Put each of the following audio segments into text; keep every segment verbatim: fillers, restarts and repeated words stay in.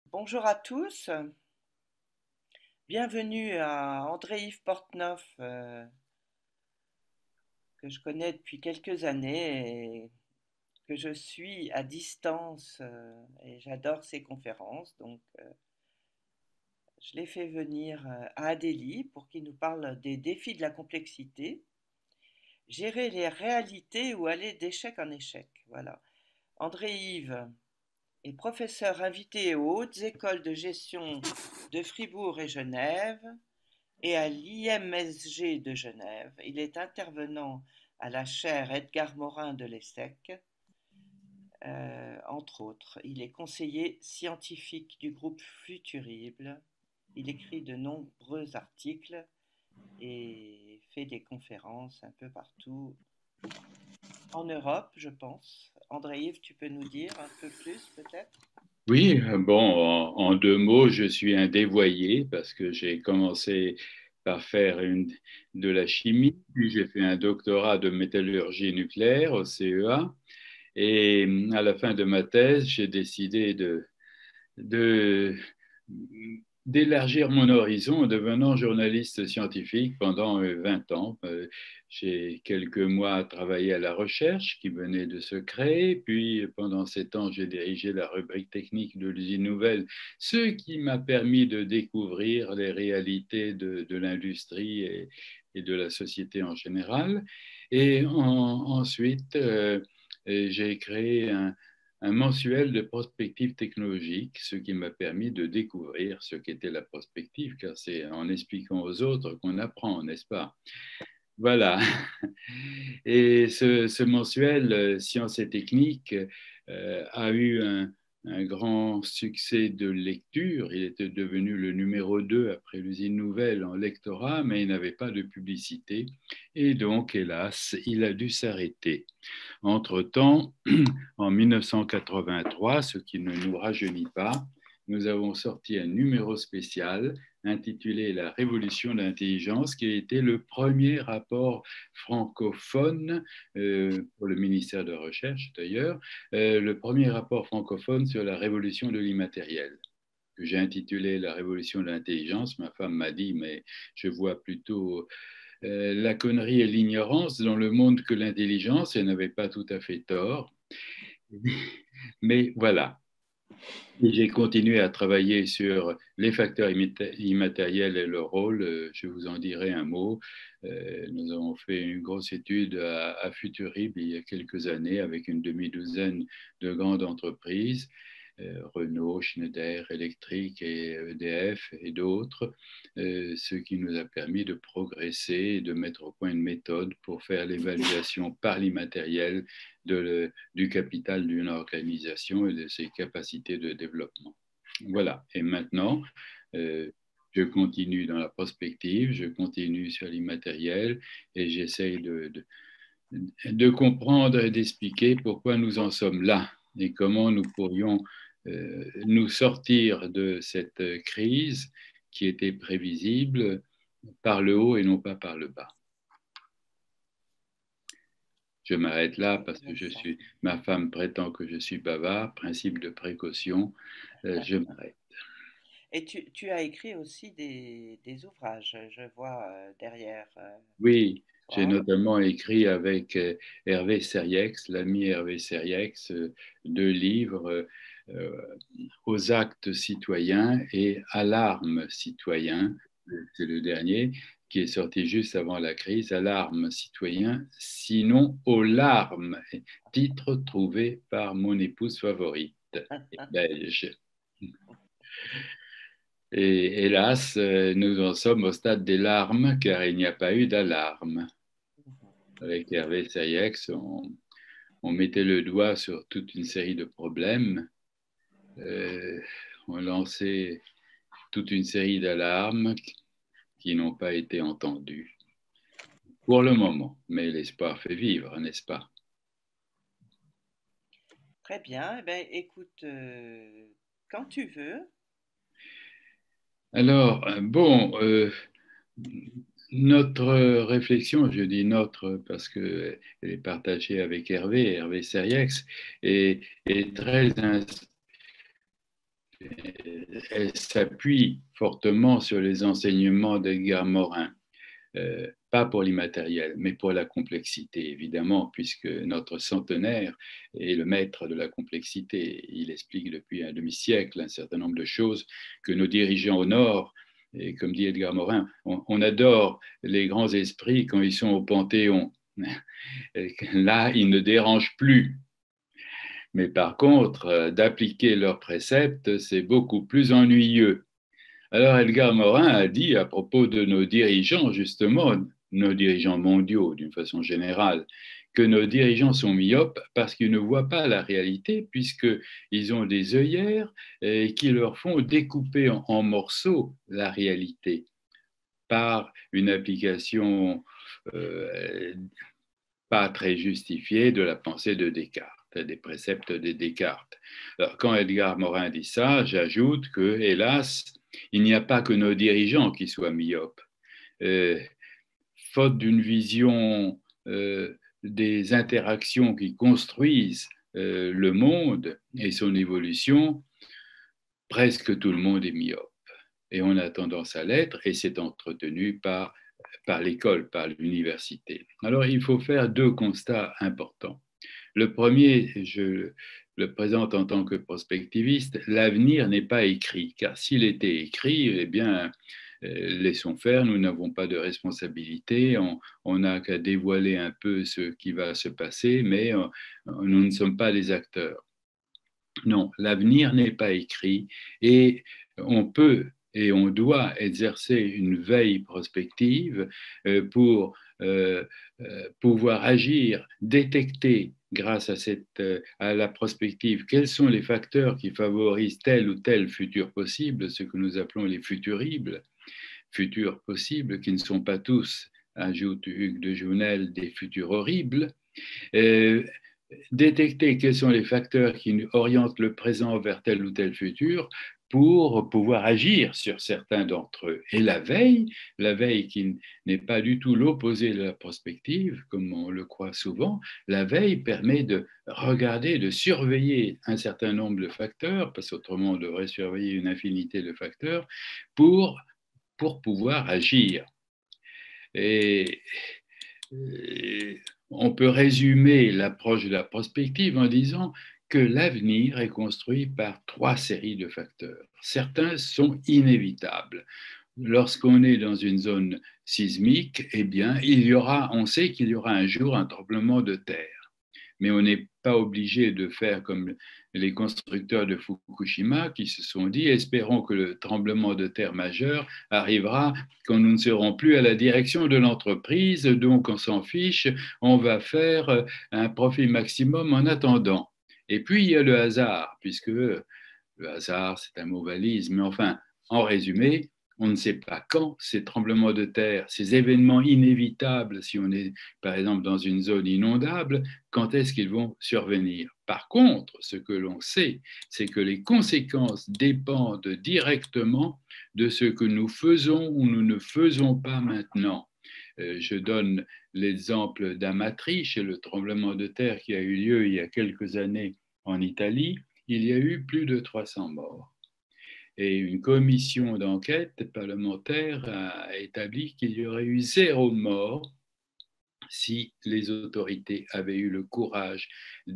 Bonjour à tous, bienvenue à André-Yves Portneuf, euh, que je connais depuis quelques années et que je suis à distance, euh, et j'adore ses conférences. Donc, euh, je l'ai fait venir euh, à Adélie pour qu'il nous parle des défis de la complexité, gérer les réalités ou aller d'échec en échec. Voilà. André-Yves est professeur invité aux hautes écoles de gestion de Fribourg et Genève et à l'I M S G de Genève. Il est intervenant à la chaire Edgar Morin de l'ESSEC, euh, entre autres. Il est conseiller scientifique du groupe Futurible. Il écrit de nombreux articles et fait des conférences un peu partout en Europe, je pense. André-Yves, tu peux nous dire un peu plus peut-être? Oui, bon, en, en deux mots, je suis un dévoyé parce que j'ai commencé par faire une, de la chimie, puis j'ai fait un doctorat de métallurgie nucléaire au C E A. Et à la fin de ma thèse, j'ai décidé de, de, d'élargir mon horizon en devenant journaliste scientifique pendant euh, vingt ans. Euh, J'ai quelques mois travaillé à la recherche qui venait de se créer, puis pendant sept ans, j'ai dirigé la rubrique technique de l'usine nouvelle, ce qui m'a permis de découvrir les réalités de, de l'industrie et, et, de la société en général. Et en, ensuite, euh, j'ai créé un, un mensuel de prospective technologique, ce qui m'a permis de découvrir ce qu'était la prospective, car c'est en expliquant aux autres qu'on apprend, n'est-ce pas? Voilà. Et ce, ce mensuel euh, Sciences et Techniques euh, a eu un, un grand succès de lecture. Il était devenu le numéro deux après l'usine nouvelle en lectorat, mais il n'avait pas de publicité. Et donc, hélas, il a dû s'arrêter. Entre-temps, en mille neuf cent quatre-vingt-trois, ce qui ne nous rajeunit pas, nous avons sorti un numéro spécial intitulé La Révolution de l'intelligence, qui a été le premier rapport francophone, euh, pour le ministère de la Recherche d'ailleurs, euh, le premier rapport francophone sur la révolution de l'immatériel, que j'ai intitulé La Révolution de l'intelligence. Ma femme m'a dit, mais je vois plutôt euh, la connerie et l'ignorance dans le monde que l'intelligence, et elle n'avait pas tout à fait tort. Mais voilà. Et j'ai continué à travailler sur les facteurs immatériels et leur rôle. Euh, Je vous en dirai un mot. Euh, nous avons fait une grosse étude à, à Futurib il y a quelques années avec une demi-douzaine de grandes entreprises, euh, Renault, Schneider Electric et E D F et d'autres, euh, ce qui nous a permis de progresser et de mettre au point une méthode pour faire l'évaluation par l'immatériel de le, du capital d'une organisation et de ses capacités de développement. Voilà. Et maintenant, euh, je continue dans la prospective, je continue sur l'immatériel et j'essaye de, de, de, comprendre et d'expliquer pourquoi nous en sommes là et comment nous pourrions euh, nous sortir de cette crise qui était prévisible par le haut et non pas par le bas. Je m'arrête là parce que je Intéressant. suis, ma femme prétend que je suis bavard, principe de précaution, euh, je m'arrête. Et tu, tu as écrit aussi des, des ouvrages, je vois euh, derrière euh, Oui, j'ai toi. notamment écrit avec euh, Hervé Seriex, l'ami Hervé Seriex, euh, deux livres, euh, Aux actes citoyens et Alarme citoyen, c'est le dernier, qui est sorti juste avant la crise, Alarme citoyen, sinon aux larmes, titre trouvé par mon épouse favorite, belge. Et hélas, euh, nous en sommes au stade des larmes, car il n'y a pas eu d'alarme. Avec Hervé Sayex, on, on mettait le doigt sur toute une série de problèmes. Euh, on lançait toute une série d'alarmes qui n'ont pas été entendues pour le moment. Mais l'espoir fait vivre, n'est-ce pas? Très bien. Eh ben, écoute, euh, quand tu veux. Alors, euh, bon, euh, notre réflexion, je dis notre parce qu'elle est partagée avec Hervé, Hervé Seriex, est, est très elle s'appuie fortement sur les enseignements d'Edgar Morin. Euh, pas pour l'immatériel, mais pour la complexité, évidemment, puisque notre centenaire est le maître de la complexité. Il explique depuis un demi-siècle un certain nombre de choses que nos dirigeants honorent. Et comme dit Edgar Morin, on, on adore les grands esprits quand ils sont au Panthéon. Là, ils ne dérangent plus. Mais par contre, d'appliquer leurs préceptes, c'est beaucoup plus ennuyeux. Alors Edgar Morin a dit à propos de nos dirigeants, justement, nos dirigeants mondiaux d'une façon générale, que nos dirigeants sont myopes parce qu'ils ne voient pas la réalité, puisqu'ils ont des œillères qui leur font découper en, en morceaux la réalité par une application euh, pas très justifiée de la pensée de Descartes, des préceptes de Descartes. Alors, quand Edgar Morin dit ça, j'ajoute que, hélas, il n'y a pas que nos dirigeants qui soient myopes. Euh, faute d'une vision euh, des interactions qui construisent euh, le monde et son évolution, presque tout le monde est myope. Et on a tendance à l'être, et c'est entretenu par, par l'école, par l'université. Alors, il faut faire deux constats importants. Le premier, je le présente en tant que prospectiviste, l'avenir n'est pas écrit, car s'il était écrit, eh bien, laissons faire, nous n'avons pas de responsabilité, on n'a qu'à dévoiler un peu ce qui va se passer, mais nous ne sommes pas des acteurs. Non, l'avenir n'est pas écrit et on peut et on doit exercer une veille prospective pour pouvoir agir, détecter grâce à, cette, à la prospective quels sont les facteurs qui favorisent tel ou tel futur possible, ce que nous appelons les futuribles, futurs possibles qui ne sont pas tous, ajoute Hugues de Jounel, des futurs horribles. Euh, détecter quels sont les facteurs qui orientent le présent vers tel ou tel futur pour pouvoir agir sur certains d'entre eux. Et la veille, la veille qui n'est pas du tout l'opposé de la prospective, comme on le croit souvent, la veille permet de regarder, de surveiller un certain nombre de facteurs, parce qu'autrement on devrait surveiller une infinité de facteurs, pour, pour pouvoir agir. Et, et on peut résumer l'approche de la prospective en disant que l'avenir est construit par trois séries de facteurs. Certains sont inévitables. Lorsqu'on est dans une zone sismique, eh bien, il y aura, on sait qu'il y aura un jour un tremblement de terre. Mais on n'est pas obligé de faire comme les constructeurs de Fukushima qui se sont dit, espérons que le tremblement de terre majeur arrivera quand nous ne serons plus à la direction de l'entreprise, donc on s'en fiche, on va faire un profit maximum en attendant. Et puis il y a le hasard, puisque le hasard c'est un mot valise, mais enfin, en résumé, on ne sait pas quand ces tremblements de terre, ces événements inévitables, si on est par exemple dans une zone inondable, quand est-ce qu'ils vont survenir. Par contre, ce que l'on sait, c'est que les conséquences dépendent directement de ce que nous faisons ou nous ne faisons pas maintenant. Je donne l'exemple d'Amatrice et le tremblement de terre qui a eu lieu il y a quelques années en Italie. Il y a eu plus de trois cents morts. Et une commission d'enquête parlementaire a établi qu'il y aurait eu zéro mort si les autorités avaient eu le courage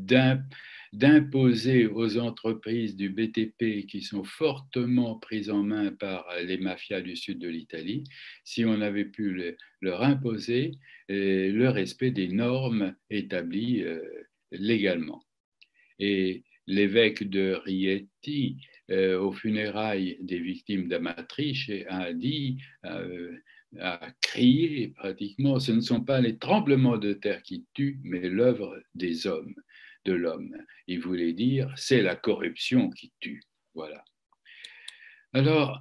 d'imposer aux entreprises du B T P qui sont fortement prises en main par les mafias du sud de l'Italie, si on avait pu leur imposer le respect des normes établies légalement. Et l'évêque de Rieti, euh, aux funérailles des victimes d'Amatrice, a dit, euh, a crié pratiquement, ce ne sont pas les tremblements de terre qui tuent, mais l'œuvre des hommes, de l'homme. Il voulait dire, c'est la corruption qui tue. Voilà. Alors,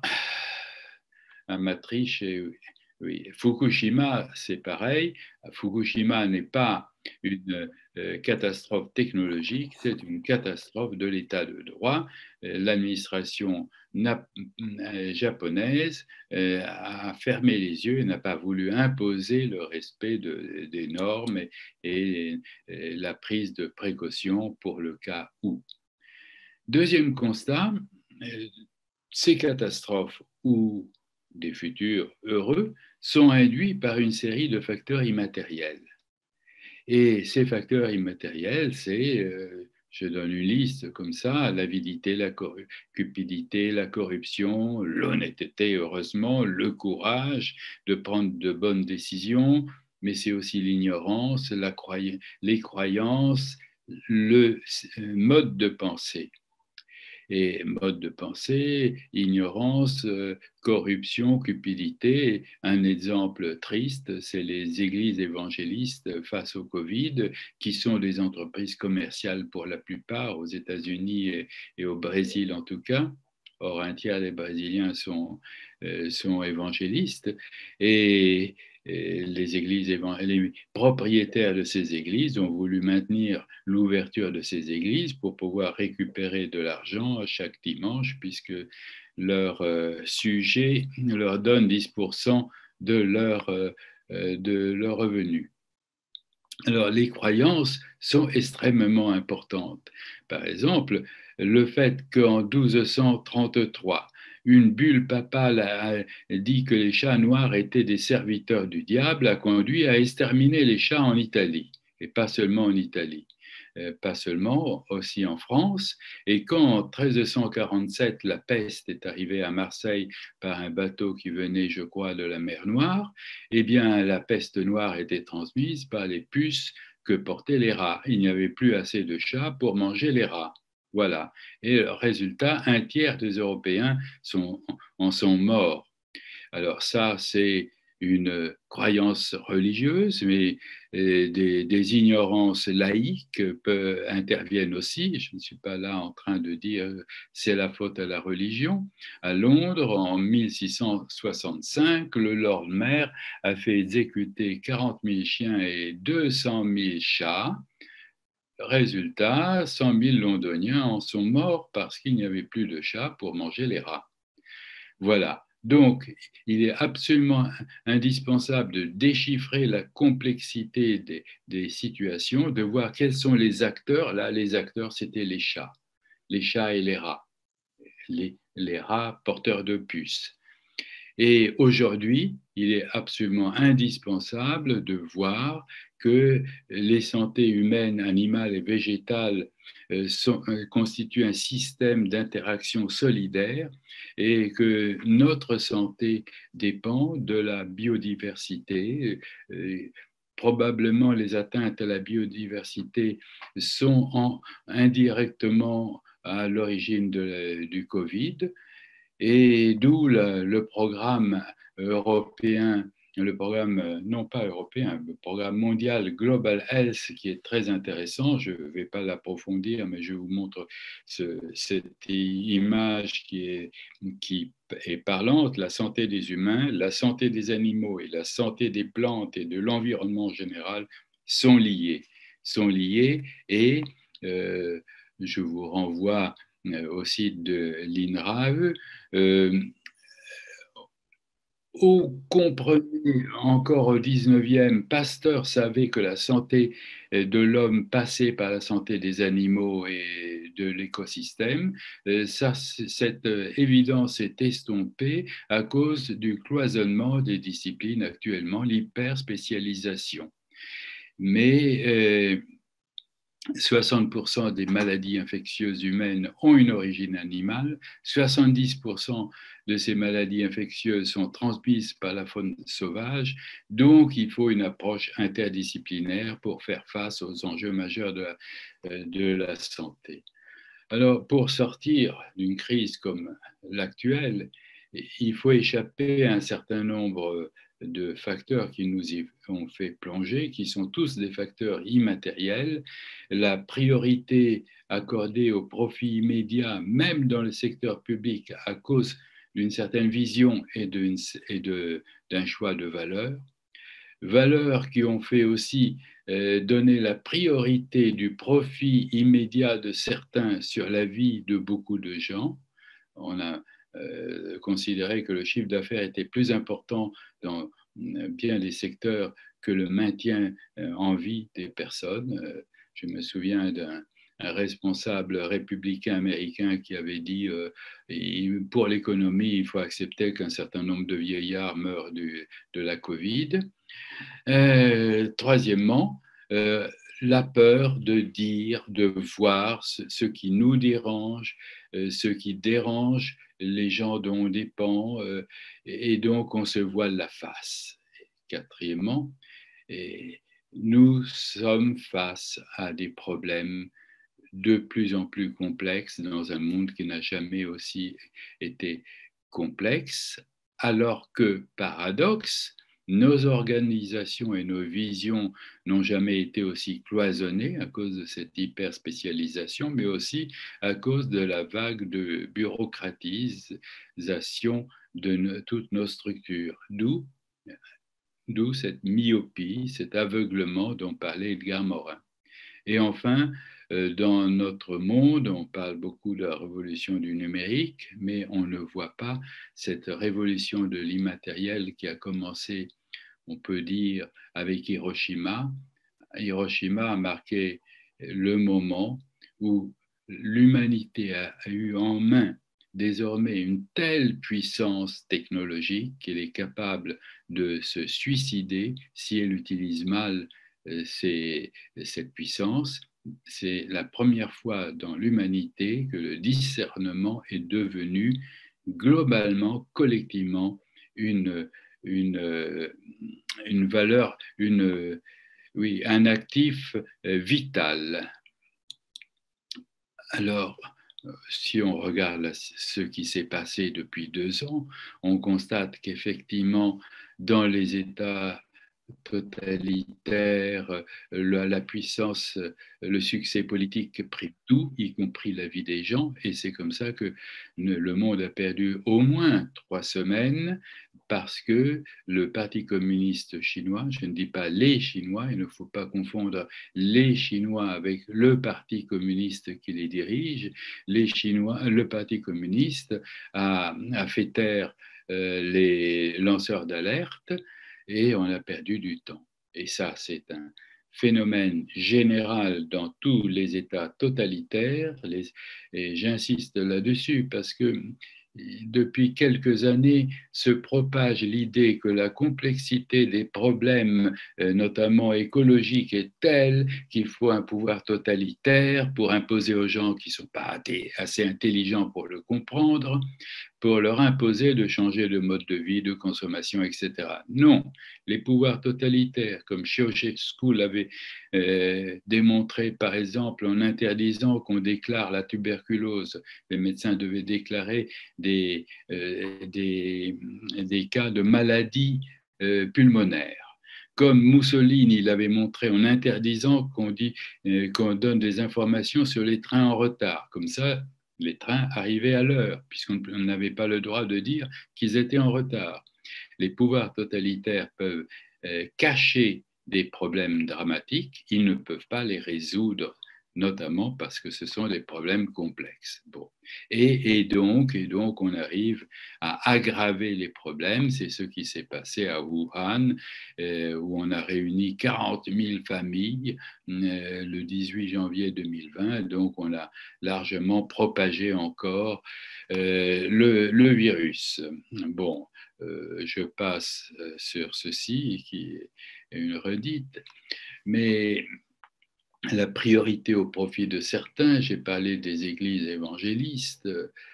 Amatrice, oui, Fukushima, c'est pareil. Fukushima n'est pas une euh, catastrophe technologique, c'est une catastrophe de l'état de droit. L'administration japonaise euh, a fermé les yeux et n'a pas voulu imposer le respect de, des normes et, et, et la prise de précautions pour le cas où. Deuxième constat, euh, ces catastrophes ou des futurs heureux sont induits par une série de facteurs immatériels. Et ces facteurs immatériels, c'est, euh, je donne une liste comme ça, l'avidité, la cupidité, la corruption, l'honnêteté, heureusement, le courage de prendre de bonnes décisions, mais c'est aussi l'ignorance, la croy les croyances, le mode de pensée. Et mode de pensée, ignorance, euh, corruption, cupidité. Un exemple triste, c'est les églises évangélistes face au Covid, qui sont des entreprises commerciales pour la plupart, aux États-Unis et, et au Brésil en tout cas. Or, un tiers des Brésiliens sont, euh, sont évangélistes. Et, et les églises, les propriétaires de ces églises ont voulu maintenir l'ouverture de ces églises pour pouvoir récupérer de l'argent chaque dimanche, puisque leur euh, sujet leur donne dix pour cent de leur, euh, de leur revenu. Alors, les croyances sont extrêmement importantes. Par exemple, le fait qu'en douze cent trente-trois, une bulle papale a dit que les chats noirs étaient des serviteurs du diable a conduit à exterminer les chats en Italie, et pas seulement en Italie. Euh, pas seulement, aussi en France. Et quand en treize cent quarante-sept, la peste est arrivée à Marseille par un bateau qui venait, je crois, de la mer Noire, eh bien, la peste noire était transmise par les puces que portaient les rats. Il n'y avait plus assez de chats pour manger les rats. Voilà. Et le résultat, un tiers des Européens sont, en sont morts. Alors ça, c'est une croyance religieuse, mais des, des ignorances laïques peut, interviennent aussi. Je ne suis pas là en train de dire c'est la faute à la religion. À Londres, en mille six cent soixante-cinq, le Lord Mayor a fait exécuter quarante mille chiens et deux cent mille chats. Résultat, cent mille Londoniens en sont morts parce qu'il n'y avait plus de chats pour manger les rats. Voilà. Donc, il est absolument indispensable de déchiffrer la complexité des, des, situations, de voir quels sont les acteurs. Là, les acteurs, c'était les chats, les chats et les rats, les, les rats porteurs de puces. Et aujourd'hui, il est absolument indispensable de voir que les santé humaines, animales et végétales euh, sont, euh, constituent un système d'interaction solidaire et que notre santé dépend de la biodiversité. Euh, probablement, les atteintes à la biodiversité sont en, indirectement à l'origine du Covid. Et d'où le, le programme européen, le programme, non pas européen, le programme mondial Global Health qui est très intéressant. Je ne vais pas l'approfondir, mais je vous montre ce, cette image qui est, qui est parlante. La santé des humains, la santé des animaux et la santé des plantes et de l'environnement en général sont liées, sont liées et euh, je vous renvoie au site de l'INRAE. Euh, Vous comprenez, encore au dix-neuvième, Pasteur savait que la santé de l'homme passait par la santé des animaux et de l'écosystème. Ça, cette évidence est estompée à cause du cloisonnement des disciplines actuellement, l'hyperspécialisation. Mais euh, soixante pour cent des maladies infectieuses humaines ont une origine animale, soixante-dix pour cent de ces maladies infectieuses sont transmises par la faune sauvage, donc il faut une approche interdisciplinaire pour faire face aux enjeux majeurs de la, de la santé. Alors, pour sortir d'une crise comme l'actuelle, il faut échapper à un certain nombre de facteurs qui nous y ont fait plonger, qui sont tous des facteurs immatériels. La priorité accordée au profit immédiat, même dans le secteur public, à cause d'une certaine vision et d'un choix de valeurs. Valeurs qui ont fait aussi euh, donner la priorité du profit immédiat de certains sur la vie de beaucoup de gens. On a euh, considéré que le chiffre d'affaires était plus important dans euh, bien des secteurs que le maintien euh, en vie des personnes. Euh, je me souviens d'un un responsable républicain américain qui avait dit euh, pour l'économie, il faut accepter qu'un certain nombre de vieillards meurent du, de la Covid. Euh, troisièmement, euh, la peur de dire, de voir ce, ce qui nous dérange, euh, ce qui dérange les gens dont on dépend, euh, et donc on se voile la face. Quatrièmement, et nous sommes face à des problèmes de plus en plus complexes dans un monde qui n'a jamais aussi été complexe, alors que, paradoxe, nos organisations et nos visions n'ont jamais été aussi cloisonnées à cause de cette hyperspécialisation, mais aussi à cause de la vague de bureaucratisation de no- toutes nos structures. D'où D'où cette myopie, cet aveuglement dont parlait Edgar Morin. Et enfin, euh, dans notre monde, on parle beaucoup de la révolution du numérique, mais on ne voit pas cette révolution de l'immatériel qui a commencé, on peut dire, avec Hiroshima. Hiroshima a marqué le moment où l'humanité a eu en main désormais une telle puissance technologique qu'elle est capable de se suicider si elle utilise mal euh, ces, cette puissance. C'est la première fois dans l'humanité que le discernement est devenu globalement, collectivement, une, une, une valeur, une, oui, un actif euh, vital. Alors, si on regarde ce qui s'est passé depuis deux ans, on constate qu'effectivement, dans les États totalitaires, la, la puissance, le succès politique prime tout, y compris la vie des gens, et c'est comme ça que le monde a perdu au moins trois semaines parce que le Parti communiste chinois, je ne dis pas les Chinois, il ne faut pas confondre les Chinois avec le Parti communiste qui les dirige, les Chinois, le Parti communiste a, a fait taire euh, les lanceurs d'alerte et on a perdu du temps. Et ça, c'est un phénomène général dans tous les États totalitaires, les, et j'insiste là-dessus parce que depuis quelques années se propage l'idée que la complexité des problèmes, notamment écologiques, est telle qu'il faut un pouvoir totalitaire pour imposer aux gens qui ne sont pas assez intelligents pour le comprendre, pour leur imposer de changer de mode de vie, de consommation, et cetera. Non, les pouvoirs totalitaires, comme Ceausescu l'avait euh, démontré par exemple en interdisant qu'on déclare la tuberculose, les médecins devaient déclarer des, euh, des, des cas de maladies euh, pulmonaires. Comme Mussolini l'avait montré en interdisant qu'on dit, euh, qu'on donne des informations sur les trains en retard. Comme ça, les trains arrivaient à l'heure, puisqu'on n'avait pas le droit de dire qu'ils étaient en retard. Les pouvoirs totalitaires peuvent euh, cacher des problèmes dramatiques, ils ne peuvent pas les résoudre, notamment parce que ce sont des problèmes complexes. Bon. Et, et, donc, et donc, on arrive à aggraver les problèmes. C'est ce qui s'est passé à Wuhan, euh, où on a réuni quarante mille familles euh, le dix-huit janvier deux mille vingt. Donc, on a largement propagé encore euh, le, le virus. Bon, euh, je passe sur ceci, qui est une redite, mais la priorité au profit de certains, j'ai parlé des églises évangélistes,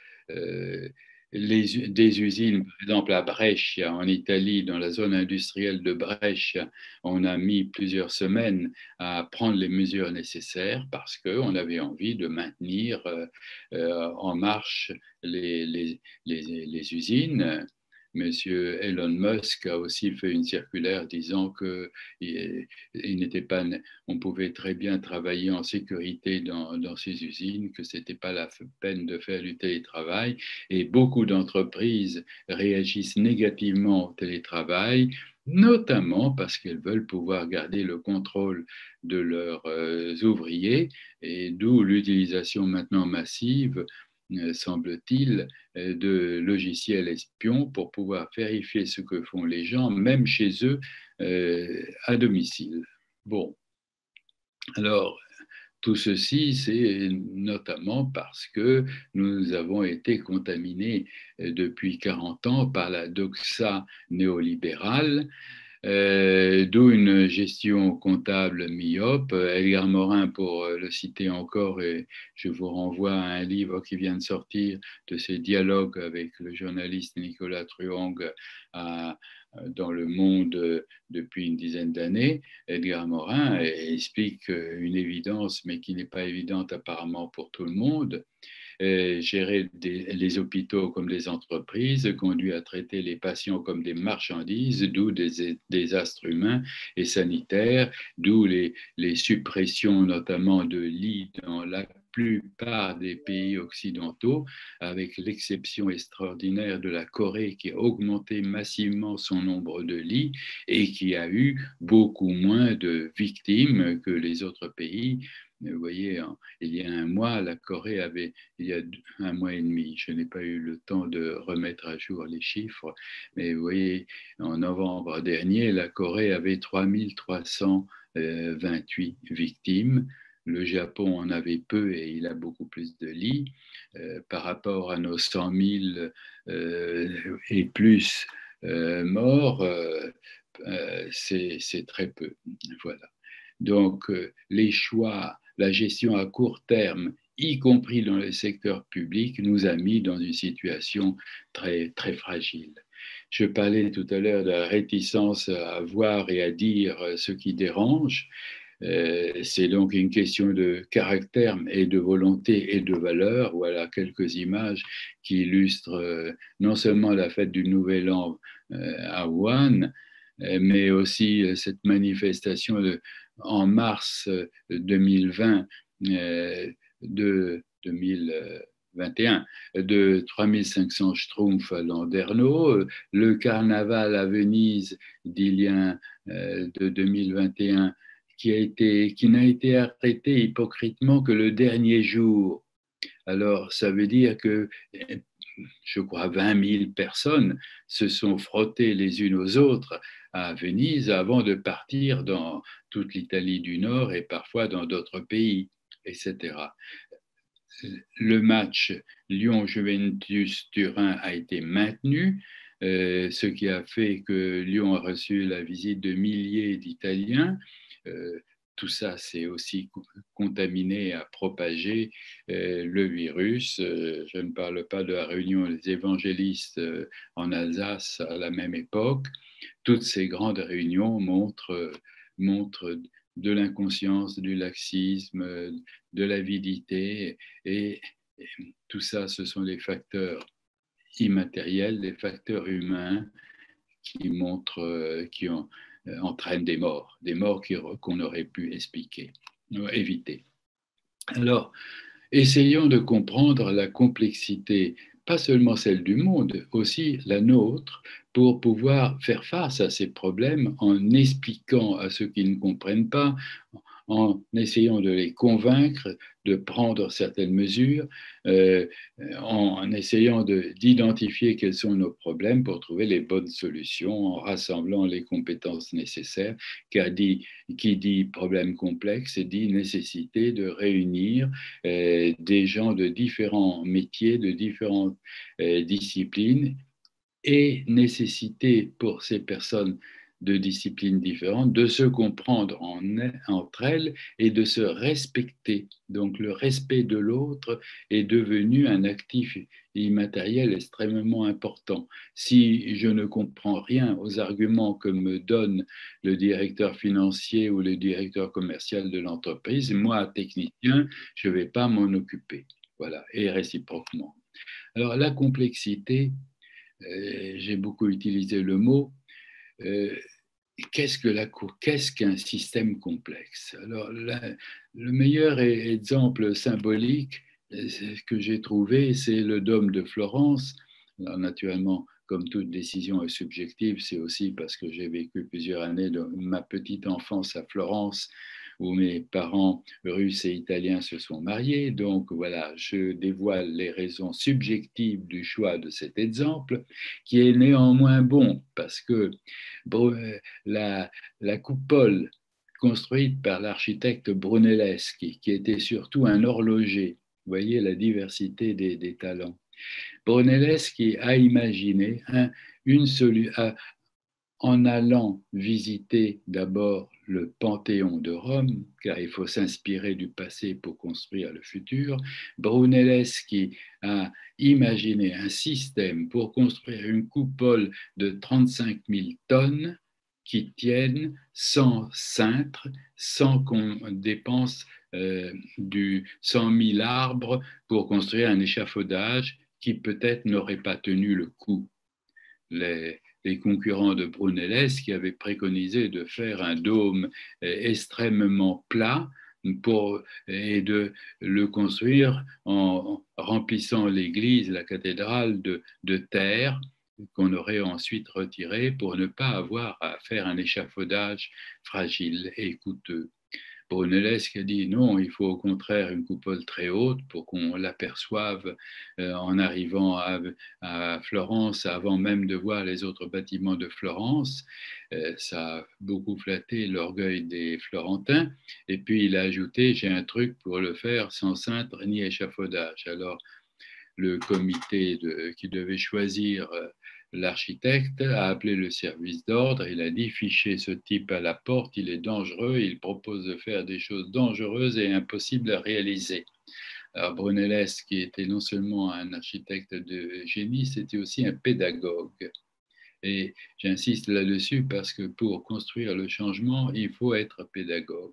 euh, les, des usines, par exemple à Brescia, en Italie, dans la zone industrielle de Brescia, on a mis plusieurs semaines à prendre les mesures nécessaires parce qu'on avait envie de maintenir euh, euh, en marche les, les, les, les usines. Monsieur Elon Musk a aussi fait une circulaire disant que il, il n'était pas, on pouvait très bien travailler en sécurité dans, dans ces usines, que ce n'était pas la peine de faire du télétravail. Et beaucoup d'entreprises réagissent négativement au télétravail, notamment parce qu'elles veulent pouvoir garder le contrôle de leurs euh, ouvriers, et d'où l'utilisation maintenant massive, euh, semble-t-il, euh, de logiciels espions pour pouvoir vérifier ce que font les gens, même chez eux, euh, à domicile. Bon, alors, Tout ceci, c'est notamment parce que nous avons été contaminés depuis quarante ans par la doxa néolibérale, euh, d'où une gestion comptable myope. Edgar Morin, pour le citer encore, et je vous renvoie à un livre qui vient de sortir de ses dialogues avec le journaliste Nicolas Truong à, dans Le Monde depuis une dizaine d'années. Edgar Morin explique une évidence, mais qui n'est pas évidente apparemment pour tout le monde. Euh, gérer des, les hôpitaux comme des entreprises conduit à traiter les patients comme des marchandises, d'où des désastres humains et sanitaires, d'où les, les suppressions notamment de lits dans la plupart des pays occidentaux, avec l'exception extraordinaire de la Corée qui a augmenté massivement son nombre de lits et qui a eu beaucoup moins de victimes que les autres pays. Vous voyez, il y a un mois, la Corée avait, il y a un mois et demi, je n'ai pas eu le temps de remettre à jour les chiffres, mais vous voyez, en novembre dernier, la Corée avait trois mille trois cent vingt-huit victimes. Le Japon en avait peu et il a beaucoup plus de lits. Euh, par rapport à nos cent mille euh, et plus euh, morts, euh, euh, c'est très peu. Voilà. Donc, euh, les choix, la gestion à court terme, y compris dans le secteur public, nous a mis dans une situation très, très fragile. Je parlais tout à l'heure de la réticence à voir et à dire ce qui dérange. Euh, c'est donc une question de caractère et de volonté et de valeur. Voilà quelques images qui illustrent euh, non seulement la fête du Nouvel An euh, à Wuhan, euh, mais aussi euh, cette manifestation de, en mars deux mille vingt euh, de deux mille vingt et un de trois mille cinq cents schtroumpfs à Landerneau, le carnaval à Venise d'il y a euh, de deux mille vingt et un qui a été, qui n'a été arrêté hypocritement que le dernier jour. Alors, ça veut dire que, je crois, vingt mille personnes se sont frottées les unes aux autres à Venise avant de partir dans toute l'Italie du Nord et parfois dans d'autres pays, et cetera. Le match Lyon-Juventus-Turin a été maintenu, euh, ce qui a fait que Lyon a reçu la visite de milliers d'Italiens. Euh, tout ça, c'est aussi contaminé, a propagé euh, le virus. Euh, je ne parle pas de la réunion des évangélistes euh, en Alsace à la même époque. Toutes ces grandes réunions montrent, montrent de l'inconscience, du laxisme, de l'avidité, et, et tout ça, ce sont des facteurs immatériels, des facteurs humains qui montrent, qui ont, euh, entraînent des morts, des morts qu'on aurait pu expliquer, éviter. Alors, essayons de comprendre la complexité, pas seulement celle du monde, aussi la nôtre, pour pouvoir faire face à ces problèmes en expliquant à ceux qui ne comprennent pas, en essayant de les convaincre de prendre certaines mesures, euh, en essayant d'identifier quels sont nos problèmes pour trouver les bonnes solutions, en rassemblant les compétences nécessaires, car dit, qui dit problème complexe dit nécessité de réunir euh, des gens de différents métiers, de différentes euh, disciplines, et nécessité pour ces personnes de disciplines différentes de se comprendre en, entre elles et de se respecter. Donc le respect de l'autre est devenu un actif immatériel extrêmement important. Si je ne comprends rien aux arguments que me donne le directeur financier ou le directeur commercial de l'entreprise, moi, technicien, je ne vais pas m'en occuper. Voilà, et réciproquement. Alors la complexité, euh, j'ai beaucoup utilisé le mot, euh, qu'est-ce que la qu'est-ce qu'un système complexe? Alors, la, le meilleur exemple symbolique que j'ai trouvé, c'est le dôme de Florence. Alors, naturellement, comme toute décision est subjective, c'est aussi parce que j'ai vécu plusieurs années de ma petite enfance à Florence, où mes parents russes et italiens se sont mariés. Donc voilà, je dévoile les raisons subjectives du choix de cet exemple, qui est néanmoins bon, parce que bon, la, la coupole construite par l'architecte Brunelleschi, qui était surtout un horloger. Vous voyez la diversité des, des talents. Brunelleschi a imaginé un, une solution, en allant visiter d'abord le Panthéon de Rome, car il faut s'inspirer du passé pour construire le futur, Brunelleschi a imaginé un système pour construire une coupole de trente-cinq mille tonnes qui tienne sans cintre, sans qu'on dépense euh, du cent mille arbres pour construire un échafaudage qui peut-être n'aurait pas tenu le coup. Les, les concurrents de Brunelleschi qui avaient préconisé de faire un dôme extrêmement plat pour, et de le construire en remplissant l'église, la cathédrale de, de terre qu'on aurait ensuite retiré pour ne pas avoir à faire un échafaudage fragile et coûteux. Brunelleschi a dit non, il faut au contraire une coupole très haute pour qu'on l'aperçoive euh, en arrivant à, à, Florence avant même de voir les autres bâtiments de Florence. Euh, ça a beaucoup flatté l'orgueil des Florentins. Et puis il a ajouté, j'ai un truc pour le faire sans cintre ni échafaudage. Alors le comité de, qui devait choisir euh, l'architecte a appelé le service d'ordre, il a dit fichez ce type à la porte, il est dangereux, il propose de faire des choses dangereuses et impossibles à réaliser. Alors Brunelleschi, qui était non seulement un architecte de génie, c'était aussi un pédagogue. Et j'insiste là-dessus parce que pour construire le changement, il faut être pédagogue.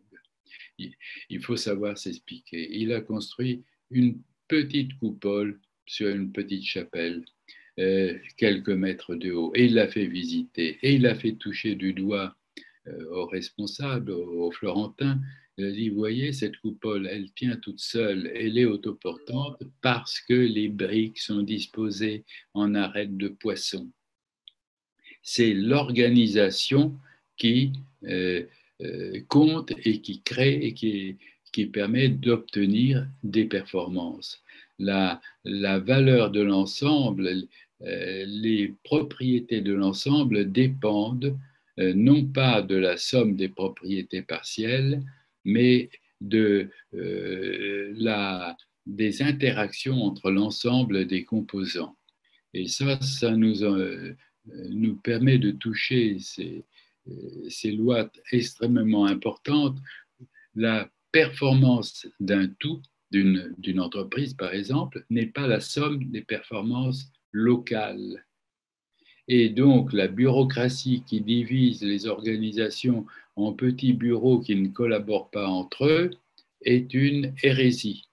Il faut savoir s'expliquer. Il a construit une petite coupole sur une petite chapelle, euh, quelques mètres de haut, et il l'a fait visiter, et il l'a fait toucher du doigt euh, aux responsables, aux, aux Florentins. Il a dit, vous voyez, cette coupole, elle tient toute seule, elle est autoportante parce que les briques sont disposées en arête de poisson. C'est l'organisation qui euh, euh, compte et qui crée et qui, qui permet d'obtenir des performances. La, la valeur de l'ensemble, euh, les propriétés de l'ensemble dépendent euh, non pas de la somme des propriétés partielles, mais de, euh, la, des interactions entre l'ensemble des composants. Et ça, ça nous, euh, nous permet de toucher ces, ces lois extrêmement importantes. La performance d'un tout, d'une, d'une entreprise par exemple, n'est pas la somme des performances locales. Et donc la bureaucratie qui divise les organisations en petits bureaux qui ne collaborent pas entre eux est une hérésie.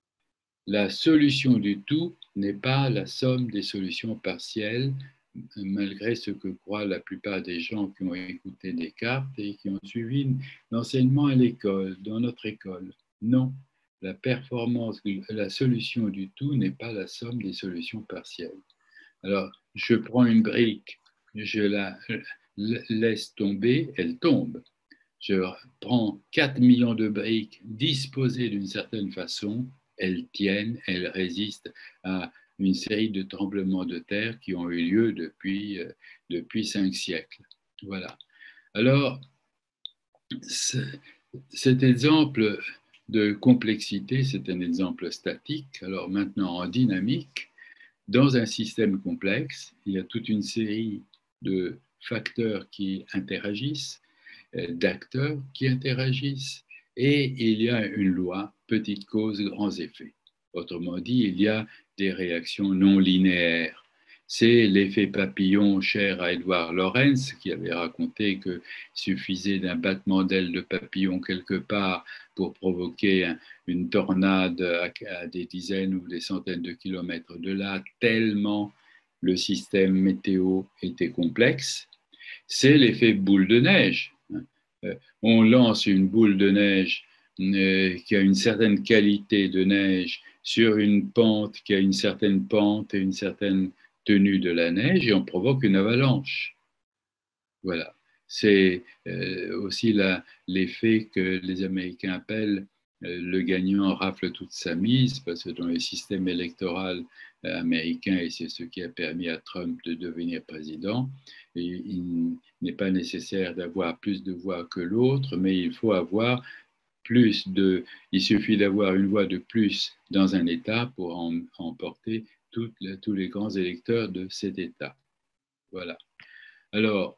La solution du tout n'est pas la somme des solutions partielles, malgré ce que croient la plupart des gens qui ont écouté Descartes et qui ont suivi l'enseignement à l'école, dans notre école. Non, la performance, la solution du tout n'est pas la somme des solutions partielles. Alors, je prends une brique, je la laisse tomber, elle tombe. Je prends quatre millions de briques disposées d'une certaine façon, elles tiennent, elles résistent à une série de tremblements de terre qui ont eu lieu depuis, euh, depuis cinq siècles. Voilà. Alors, cet exemple de complexité, c'est un exemple statique. Alors maintenant, en dynamique, dans un système complexe, il y a toute une série de facteurs qui interagissent, d'acteurs qui interagissent, et il y a une loi, petite cause, grands effets. Autrement dit, il y a des réactions non linéaires. C'est l'effet papillon cher à Edward Lorenz, qui avait raconté qu'il suffisait d'un battement d'aile de papillon quelque part pour provoquer un, une tornade à, à des dizaines ou des centaines de kilomètres de là, tellement le système météo était complexe. C'est l'effet boule de neige. On lance une boule de neige euh, qui a une certaine qualité de neige sur une pente qui a une certaine pente et une certaine tenue de la neige et on provoque une avalanche. Voilà. C'est euh, aussi la, l'effet que les Américains appellent euh, le gagnant rafle toute sa mise, parce que dans les systèmes électoraux, américain et c'est ce qui a permis à Trump de devenir président. Et il n'est pas nécessaire d'avoir plus de voix que l'autre, mais il faut avoir plus de, il suffit d'avoir une voix de plus dans un État pour emporter tous les grands électeurs de cet État. Voilà. Alors,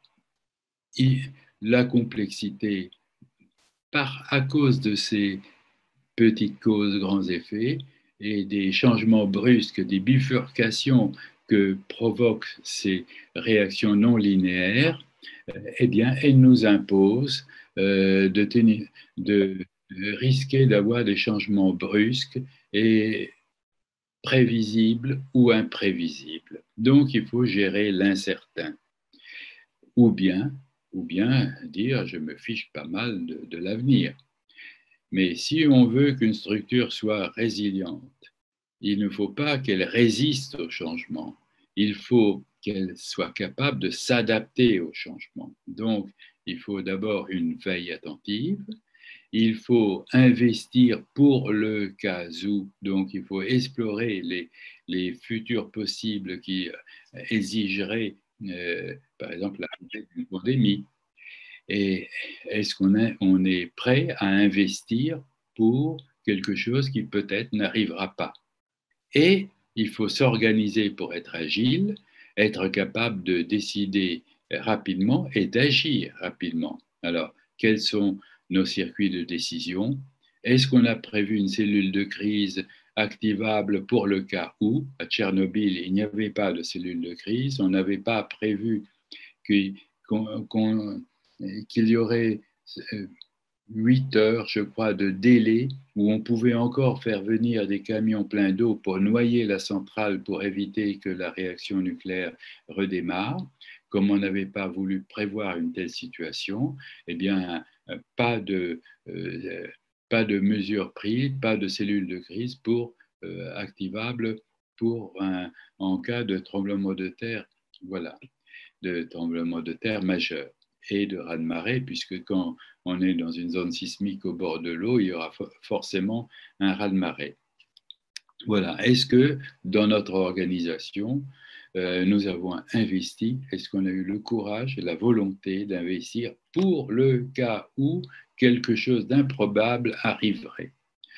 la complexité, par, à cause de ces petites causes, grands effets, et des changements brusques, des bifurcations que provoquent ces réactions non linéaires, eh bien, elles nous imposent euh, de, tenir, de, de risquer d'avoir des changements brusques et prévisibles ou imprévisibles. Donc, il faut gérer l'incertain. Ou bien, ou bien dire, je me fiche pas mal de, de l'avenir. Mais si on veut qu'une structure soit résiliente, il ne faut pas qu'elle résiste au changement. Il faut qu'elle soit capable de s'adapter au changement. Donc, il faut d'abord une veille attentive. Il faut investir pour le cas où. Donc, il faut explorer les, les futurs possibles qui exigeraient, euh, par exemple, l'arrivée d'une pandémie. Et est-ce qu'on est, on est prêt à investir pour quelque chose qui peut-être n'arrivera pas? Et il faut s'organiser pour être agile, être capable de décider rapidement et d'agir rapidement. Alors, quels sont nos circuits de décision? Est-ce qu'on a prévu une cellule de crise activable pour le cas où? À Tchernobyl, il n'y avait pas de cellule de crise. On n'avait pas prévu qu'on, qu'on, qu'il y aurait huit heures, je crois, de délai où on pouvait encore faire venir des camions pleins d'eau pour noyer la centrale pour éviter que la réaction nucléaire redémarre. Comme on n'avait pas voulu prévoir une telle situation, eh bien, pas de, euh, pas de mesures prises, pas de cellules de crise pour euh, activables pour un, en cas de tremblement de terre, voilà, de tremblement de terre majeur et de raz-de-marée, puisque quand on est dans une zone sismique au bord de l'eau, il y aura forcément un raz-de-marée. Voilà. Est-ce que dans notre organisation, euh, nous avons investi, est-ce qu'on a eu le courage et la volonté d'investir pour le cas où quelque chose d'improbable arriverait?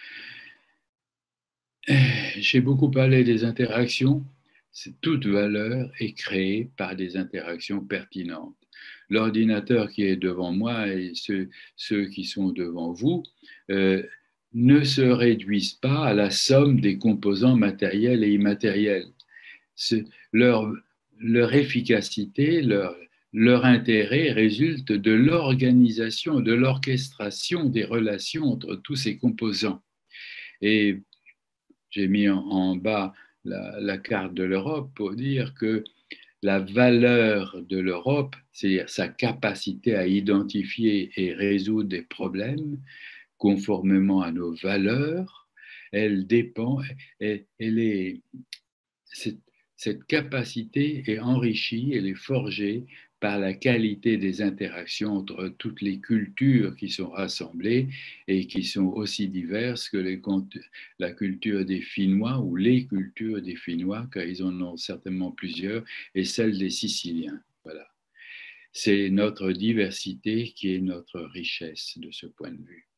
J'ai beaucoup parlé des interactions. Toute valeur est créée par des interactions pertinentes. L'ordinateur qui est devant moi et ceux, ceux qui sont devant vous euh, ne se réduisent pas à la somme des composants matériels et immatériels. Leur, leur efficacité, leur, leur intérêt résulte de l'organisation, de l'orchestration des relations entre tous ces composants. Et j'ai mis en, en bas la, la carte de l'Europe pour dire que la valeur de l'Europe, c'est-à-dire sa capacité à identifier et résoudre des problèmes conformément à nos valeurs, elle dépend, elle, elle est, cette, cette capacité est enrichie, elle est forgée par la qualité des interactions entre toutes les cultures qui sont rassemblées et qui sont aussi diverses que les, la culture des Finnois ou les cultures des Finnois, car ils en ont certainement plusieurs, et celle des Siciliens. Voilà. C'est notre diversité qui est notre richesse de ce point de vue.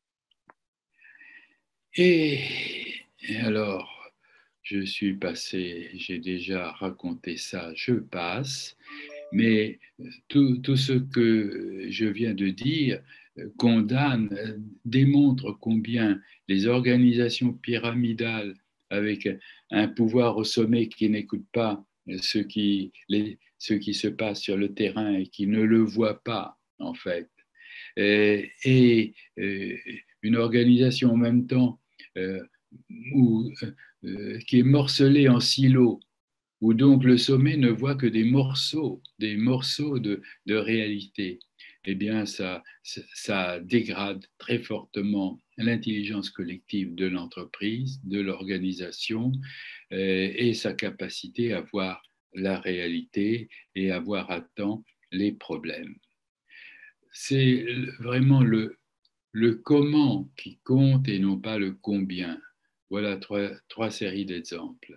Et, et alors, je suis passé, j'ai déjà raconté ça, je passe. Mais tout, tout, ce que je viens de dire condamne, démontre combien les organisations pyramidales avec un pouvoir au sommet qui n'écoute pas ce qui, les, ce qui se passe sur le terrain et qui ne le voit pas, en fait, et, et une organisation en même temps euh, où, euh, qui est morcelée en silos, où donc le sommet ne voit que des morceaux, des morceaux de, de réalité, eh bien ça, ça dégrade très fortement l'intelligence collective de l'entreprise, de l'organisation euh, et sa capacité à voir la réalité et à voir à temps les problèmes. C'est vraiment le, le comment qui compte et non pas le combien. Voilà trois, trois séries d'exemples.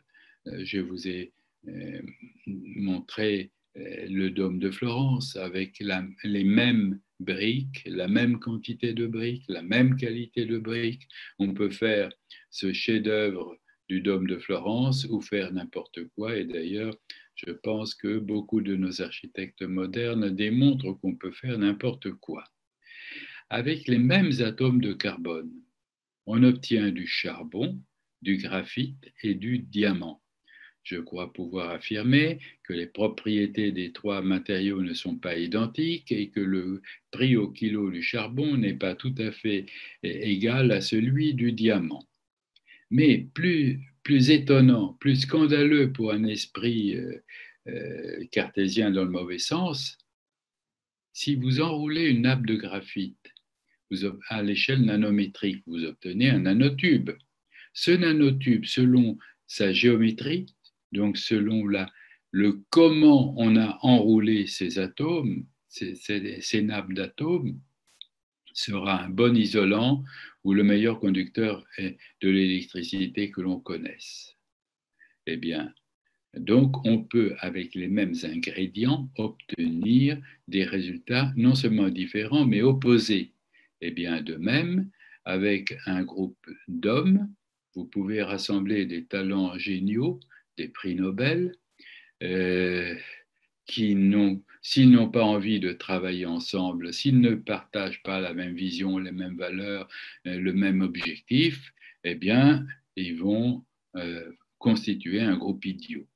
je vous ai euh, montré euh, le dôme de Florence avec la, les mêmes briques, la même quantité de briques, la même qualité de briques. On peut faire ce chef-d'œuvre du dôme de Florence ou faire n'importe quoi. Et d'ailleurs, je pense que beaucoup de nos architectes modernes démontrent qu'on peut faire n'importe quoi. Avec les mêmes atomes de carbone, on obtient du charbon, du graphite et du diamant. Je crois pouvoir affirmer que les propriétés des trois matériaux ne sont pas identiques et que le prix au kilo du charbon n'est pas tout à fait égal à celui du diamant. Mais plus, plus étonnant, plus scandaleux pour un esprit euh, euh, cartésien dans le mauvais sens, si vous enroulez une nappe de graphite vous, à l'échelle nanométrique, vous obtenez un nanotube. Ce nanotube, selon sa géométrie, donc selon la, le comment on a enroulé ces atomes, ces, ces, ces nappes d'atomes, sera un bon isolant ou le meilleur conducteur de l'électricité que l'on connaisse. Eh bien, donc on peut, avec les mêmes ingrédients, obtenir des résultats non seulement différents, mais opposés. Eh bien, de même, avec un groupe d'hommes, vous pouvez rassembler des talents géniaux, des prix Nobel, euh, qui n'ont, s'ils n'ont pas envie de travailler ensemble, s'ils ne partagent pas la même vision, les mêmes valeurs, euh, le même objectif, eh bien, ils vont euh, constituer un groupe idiot.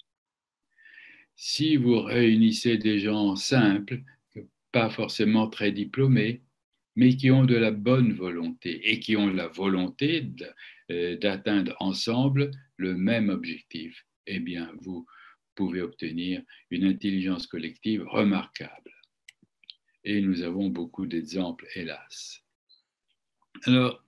Si vous réunissez des gens simples, pas forcément très diplômés, mais qui ont de la bonne volonté et qui ont la volonté d'atteindre ensemble le même objectif, eh bien, vous pouvez obtenir une intelligence collective remarquable. Et nous avons beaucoup d'exemples, hélas. Alors,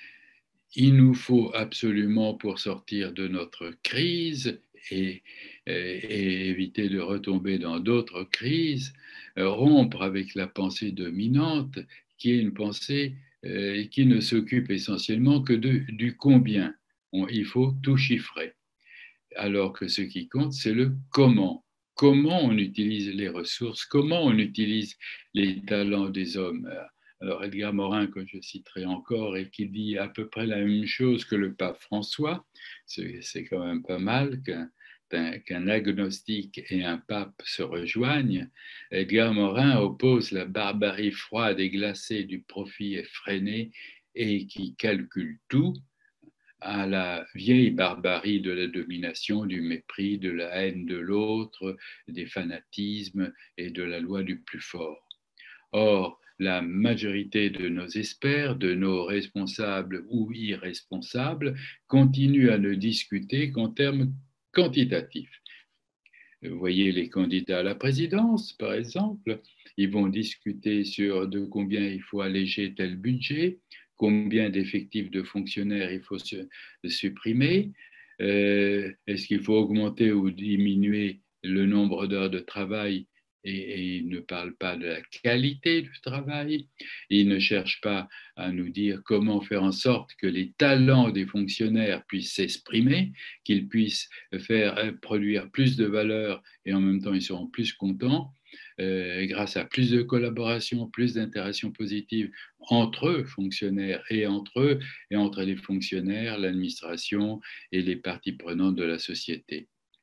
il nous faut absolument, pour sortir de notre crise et, et, et éviter de retomber dans d'autres crises, rompre avec la pensée dominante, qui est une pensée euh, qui ne s'occupe essentiellement que de, du combien. On, il faut tout chiffrer. Alors que ce qui compte, c'est le comment. Comment on utilise les ressources, comment on utilise les talents des hommes. Alors Edgar Morin, que je citerai encore, et qui dit à peu près la même chose que le pape François, c'est quand même pas mal qu'un qu'un agnostique et un pape se rejoignent. Edgar Morin oppose la barbarie froide et glacée du profit effréné et qui calcule tout à la vieille barbarie de la domination, du mépris, de la haine de l'autre, des fanatismes et de la loi du plus fort. Or, la majorité de nos experts, de nos responsables ou irresponsables, continuent à ne discuter qu'en termes quantitatifs. Vous voyez les candidats à la présidence, par exemple, ils vont discuter sur de combien il faut alléger tel budget, combien d'effectifs de fonctionnaires il faut se, supprimer, euh, est-ce qu'il faut augmenter ou diminuer le nombre d'heures de travail et, et ils ne parlent pas de la qualité du travail, ils ne cherchent pas à nous dire comment faire en sorte que les talents des fonctionnaires puissent s'exprimer, qu'ils puissent faire produire plus de valeur et en même temps ils seront plus contents euh, grâce à plus de collaboration, plus d'interactions positives entre eux, fonctionnaires, et entre eux, et entre les fonctionnaires, l'administration et les parties prenantes de la société.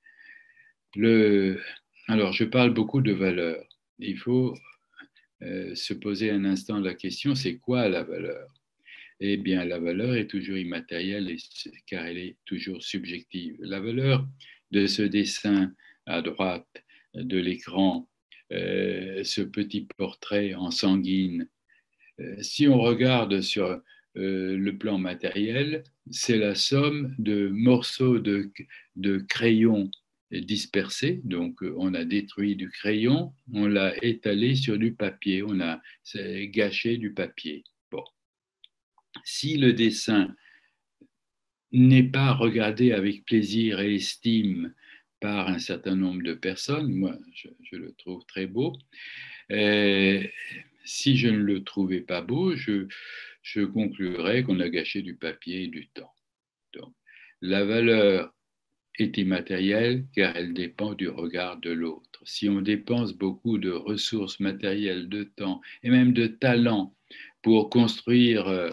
Le... Alors, je parle beaucoup de valeur. Il faut euh, se poser un instant la question, c'est quoi la valeur? Eh bien, la valeur est toujours immatérielle car elle est toujours subjective. La valeur de ce dessin à droite de l'écran, euh, ce petit portrait en sanguine, euh, si on regarde sur euh, le plan matériel, c'est la somme de morceaux de, de crayon dispersés. Donc, on a détruit du crayon, on l'a étalé sur du papier, on a gâché du papier. Bon. Si le dessin n'est pas regardé avec plaisir et estime par un certain nombre de personnes, moi je, je le trouve très beau, euh, si je ne le trouvais pas beau, je, je conclurais qu'on a gâché du papier et du temps. Donc, la valeur est immatérielle car elle dépend du regard de l'autre. Si on dépense beaucoup de ressources matérielles, de temps et même de talent pour construire euh,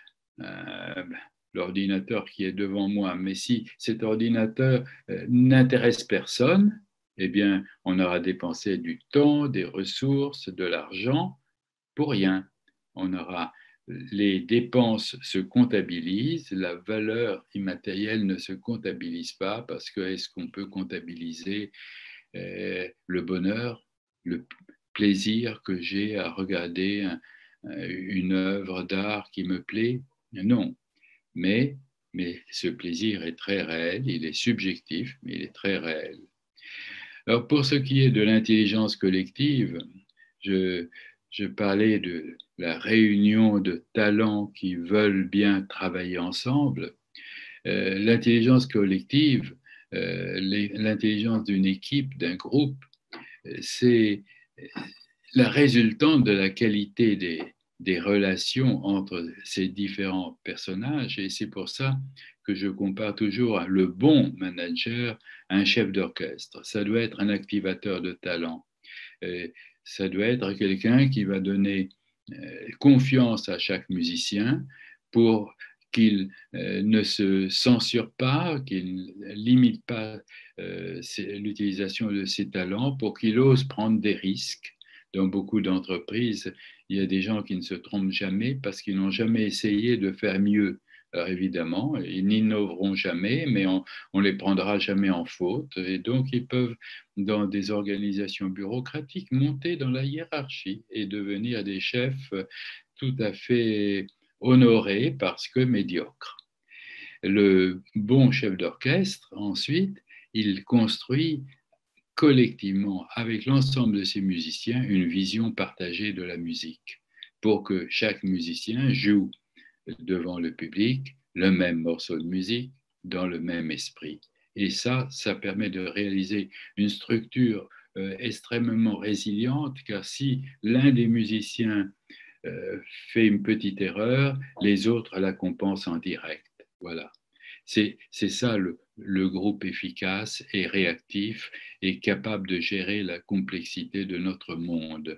euh, l'ordinateur qui est devant moi, mais si cet ordinateur euh, n'intéresse personne, eh bien, on aura dépensé du temps, des ressources, de l'argent pour rien. On aura les dépenses se comptabilisent, la valeur immatérielle ne se comptabilise pas parce que est-ce qu'on peut comptabiliser euh, le bonheur, le plaisir que j'ai à regarder un, une œuvre d'art qui me plaît? Non, mais, mais ce plaisir est très réel, il est subjectif, mais il est très réel. Alors pour ce qui est de l'intelligence collective, je, je parlais de la réunion de talents qui veulent bien travailler ensemble. Euh, l'intelligence collective, euh, l'intelligence d'une équipe, d'un groupe, c'est la résultante de la qualité des, des relations entre ces différents personnages. Et c'est pour ça que je compare toujours le bon manager à un chef d'orchestre. Ça doit être un activateur de talent. Et ça doit être quelqu'un qui va donner euh, confiance à chaque musicien pour qu'il euh, ne se censure pas, qu'il ne limite pas euh, l'utilisation de ses talents, pour qu'il ose prendre des risques. Dans beaucoup d'entreprises, il y a des gens qui ne se trompent jamais parce qu'ils n'ont jamais essayé de faire mieux. Alors évidemment, ils n'innoveront jamais, mais on ne les prendra jamais en faute. Et donc, ils peuvent, dans des organisations bureaucratiques, monter dans la hiérarchie et devenir des chefs tout à fait honorés parce que médiocres. Le bon chef d'orchestre, ensuite, il construit collectivement, avec l'ensemble de ses musiciens, une vision partagée de la musique pour que chaque musicien joue devant le public le même morceau de musique dans le même esprit. Et ça, ça permet de réaliser une structure euh, extrêmement résiliente, car si l'un des musiciens euh, fait une petite erreur, les autres la compensent en direct. Voilà. C'est ça le, le groupe efficace et réactif et capable de gérer la complexité de notre monde.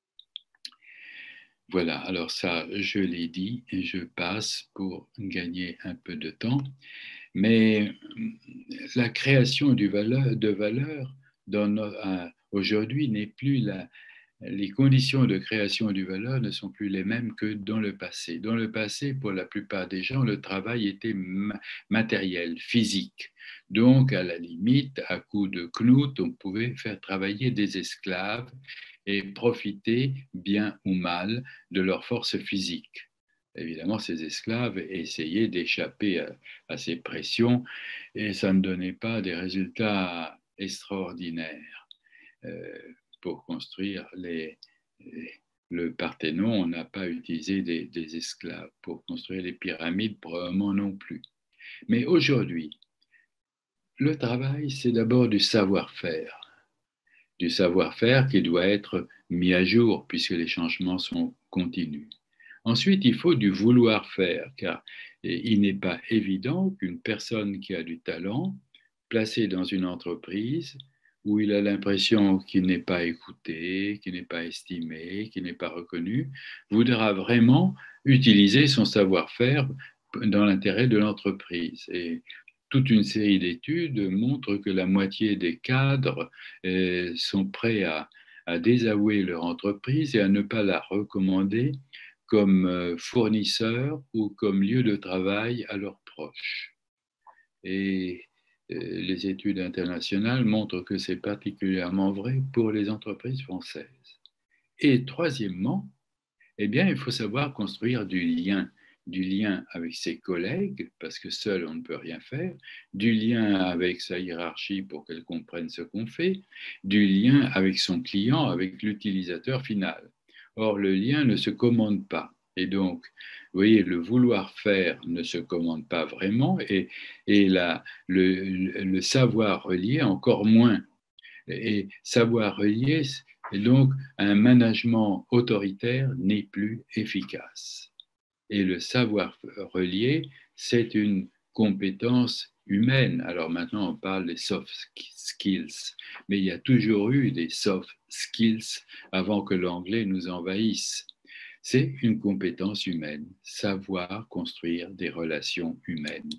Voilà, alors ça, je l'ai dit et je passe pour gagner un peu de temps. Mais la création du valeur, de valeur aujourd'hui n'est plus la, les conditions de création du valeur ne sont plus les mêmes que dans le passé. Dans le passé, pour la plupart des gens, le travail était matériel, physique. Donc, à la limite, à coup de knout, on pouvait faire travailler des esclaves et profiter, bien ou mal, de leur force physique. Évidemment, ces esclaves essayaient d'échapper à, à ces pressions et ça ne donnait pas des résultats extraordinaires. Euh, pour construire les, les, le Parthénon, on n'a pas utilisé des, des esclaves. Pour construire les pyramides, probablement non plus. Mais aujourd'hui, le travail, c'est d'abord du savoir-faire. Du savoir-faire qui doit être mis à jour puisque les changements sont continus. Ensuite, il faut du vouloir-faire, car il n'est pas évident qu'une personne qui a du talent, placée dans une entreprise où il a l'impression qu'il n'est pas écouté, qu'il n'est pas estimé, qu'il n'est pas reconnu, voudra vraiment utiliser son savoir-faire dans l'intérêt de l'entreprise. Et toute une série d'études montrent que la moitié des cadres euh, sont prêts à, à désavouer leur entreprise et à ne pas la recommander comme fournisseur ou comme lieu de travail à leurs proches. Et les études internationales montrent que c'est particulièrement vrai pour les entreprises françaises. Et troisièmement, eh bien, il faut savoir construire du lien, du lien avec ses collègues, parce que seul on ne peut rien faire, du lien avec sa hiérarchie pour qu'elle comprenne ce qu'on fait, du lien avec son client, avec l'utilisateur final. Or, le lien ne se commande pas. Et donc, vous voyez, le vouloir faire ne se commande pas vraiment et, et la, le, le savoir relier encore moins. Et savoir relier, et donc un management autoritaire n'est plus efficace. Et le savoir relier, c'est une compétence humaines. Alors maintenant, on parle des soft skills, mais il y a toujours eu des soft skills avant que l'anglais nous envahisse. C'est une compétence humaine, savoir construire des relations humaines.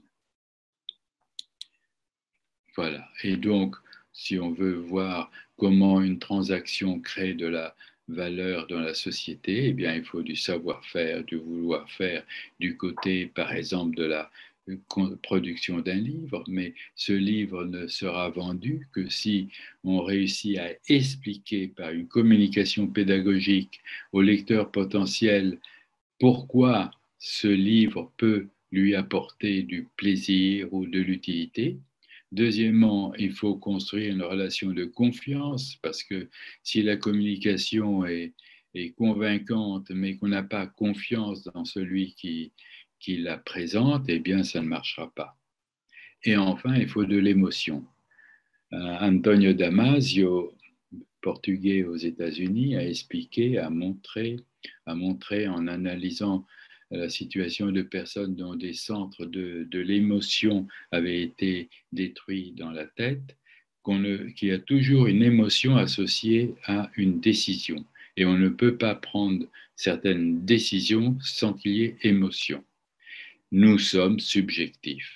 Voilà. Et donc, si on veut voir comment une transaction crée de la valeur dans la société, eh bien, il faut du savoir-faire, du vouloir-faire, du côté, par exemple, de la production d'un livre, mais ce livre ne sera vendu que si on réussit à expliquer par une communication pédagogique au lecteur potentiel pourquoi ce livre peut lui apporter du plaisir ou de l'utilité. Deuxièmement, il faut construire une relation de confiance parce que si la communication est, est convaincante mais qu'on n'a pas confiance dans celui qui, qui la présente, eh bien ça ne marchera pas. Et enfin, il faut de l'émotion. Euh, Antonio Damasio, portugais aux États-Unis, a expliqué, a montré, a montré en analysant la situation de personnes dont des centres de, de l'émotion avaient été détruits dans la tête, qu'on ne, qu'il y a toujours une émotion associée à une décision. Et on ne peut pas prendre certaines décisions sans qu'il y ait émotion. Nous sommes subjectifs.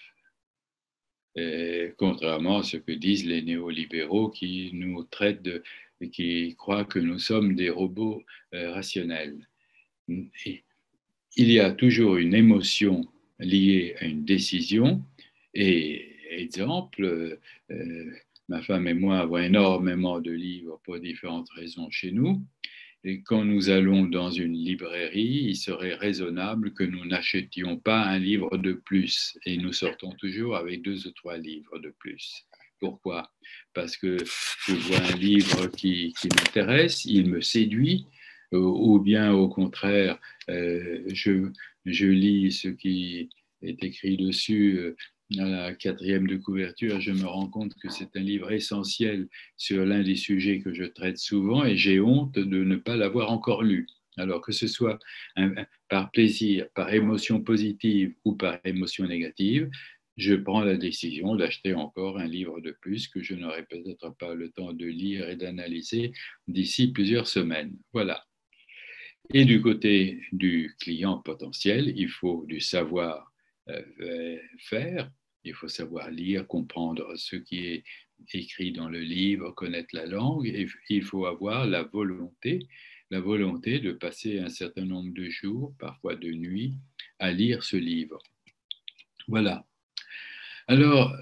Et contrairement à ce que disent les néolibéraux qui nous traitent de, qui croient que nous sommes des robots euh, rationnels. Et il y a toujours une émotion liée à une décision. Et exemple, euh, ma femme et moi avons énormément de livres pour différentes raisons chez nous. Et quand nous allons dans une librairie, il serait raisonnable que nous n'achetions pas un livre de plus. Et nous sortons toujours avec deux ou trois livres de plus. Pourquoi? Parce que je vois un livre qui, qui m'intéresse, il me séduit, ou bien au contraire, euh, je, je lis ce qui est écrit dessus euh, à la quatrième de couverture, je me rends compte que c'est un livre essentiel sur l'un des sujets que je traite souvent et j'ai honte de ne pas l'avoir encore lu. Alors que ce soit un, par plaisir, par émotion positive ou par émotion négative, je prends la décision d'acheter encore un livre de plus que je n'aurai peut-être pas le temps de lire et d'analyser d'ici plusieurs semaines. Voilà. Et du côté du client potentiel, il faut du savoir euh, faire, il faut savoir lire, comprendre ce qui est écrit dans le livre, connaître la langue, et il faut avoir la volonté, la volonté de passer un certain nombre de jours, parfois de nuits, à lire ce livre. Voilà. Alors,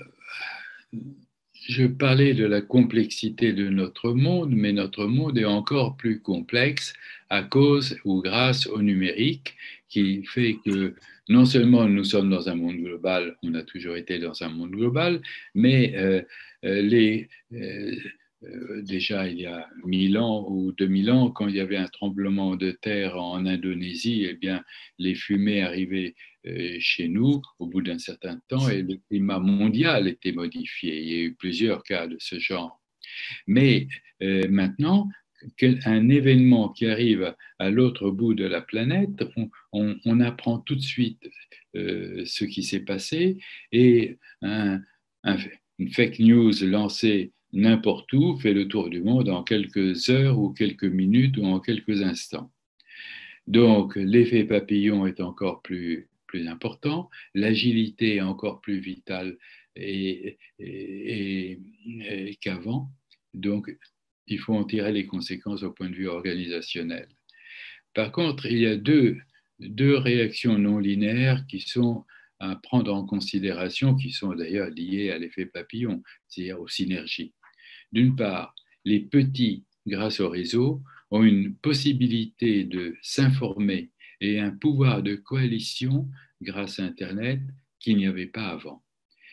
je parlais de la complexité de notre monde, mais notre monde est encore plus complexe à cause ou grâce au numérique qui fait que non seulement nous sommes dans un monde global, on a toujours été dans un monde global, mais euh, les, euh, déjà il y a mille ans ou deux mille ans, quand il y avait un tremblement de terre en Indonésie, eh bien, les fumées arrivaient chez nous au bout d'un certain temps et le climat mondial était modifié. Il y a eu plusieurs cas de ce genre. Mais euh, maintenant, un événement qui arrive à l'autre bout de la planète, on, on, on apprend tout de suite euh, ce qui s'est passé et un, un, une fake news lancée n'importe où fait le tour du monde en quelques heures ou quelques minutes ou en quelques instants. Donc, l'effet papillon est encore plus, plus important, l'agilité est encore plus vitale et, et, et, et qu'avant. Donc, il faut en tirer les conséquences au point de vue organisationnel. Par contre, il y a deux, deux réactions non linéaires qui sont à prendre en considération, qui sont d'ailleurs liées à l'effet papillon, c'est-à-dire aux synergies. D'une part, les petits, grâce au réseau, ont une possibilité de s'informer et un pouvoir de coalition grâce à Internet qu'il n'y avait pas avant.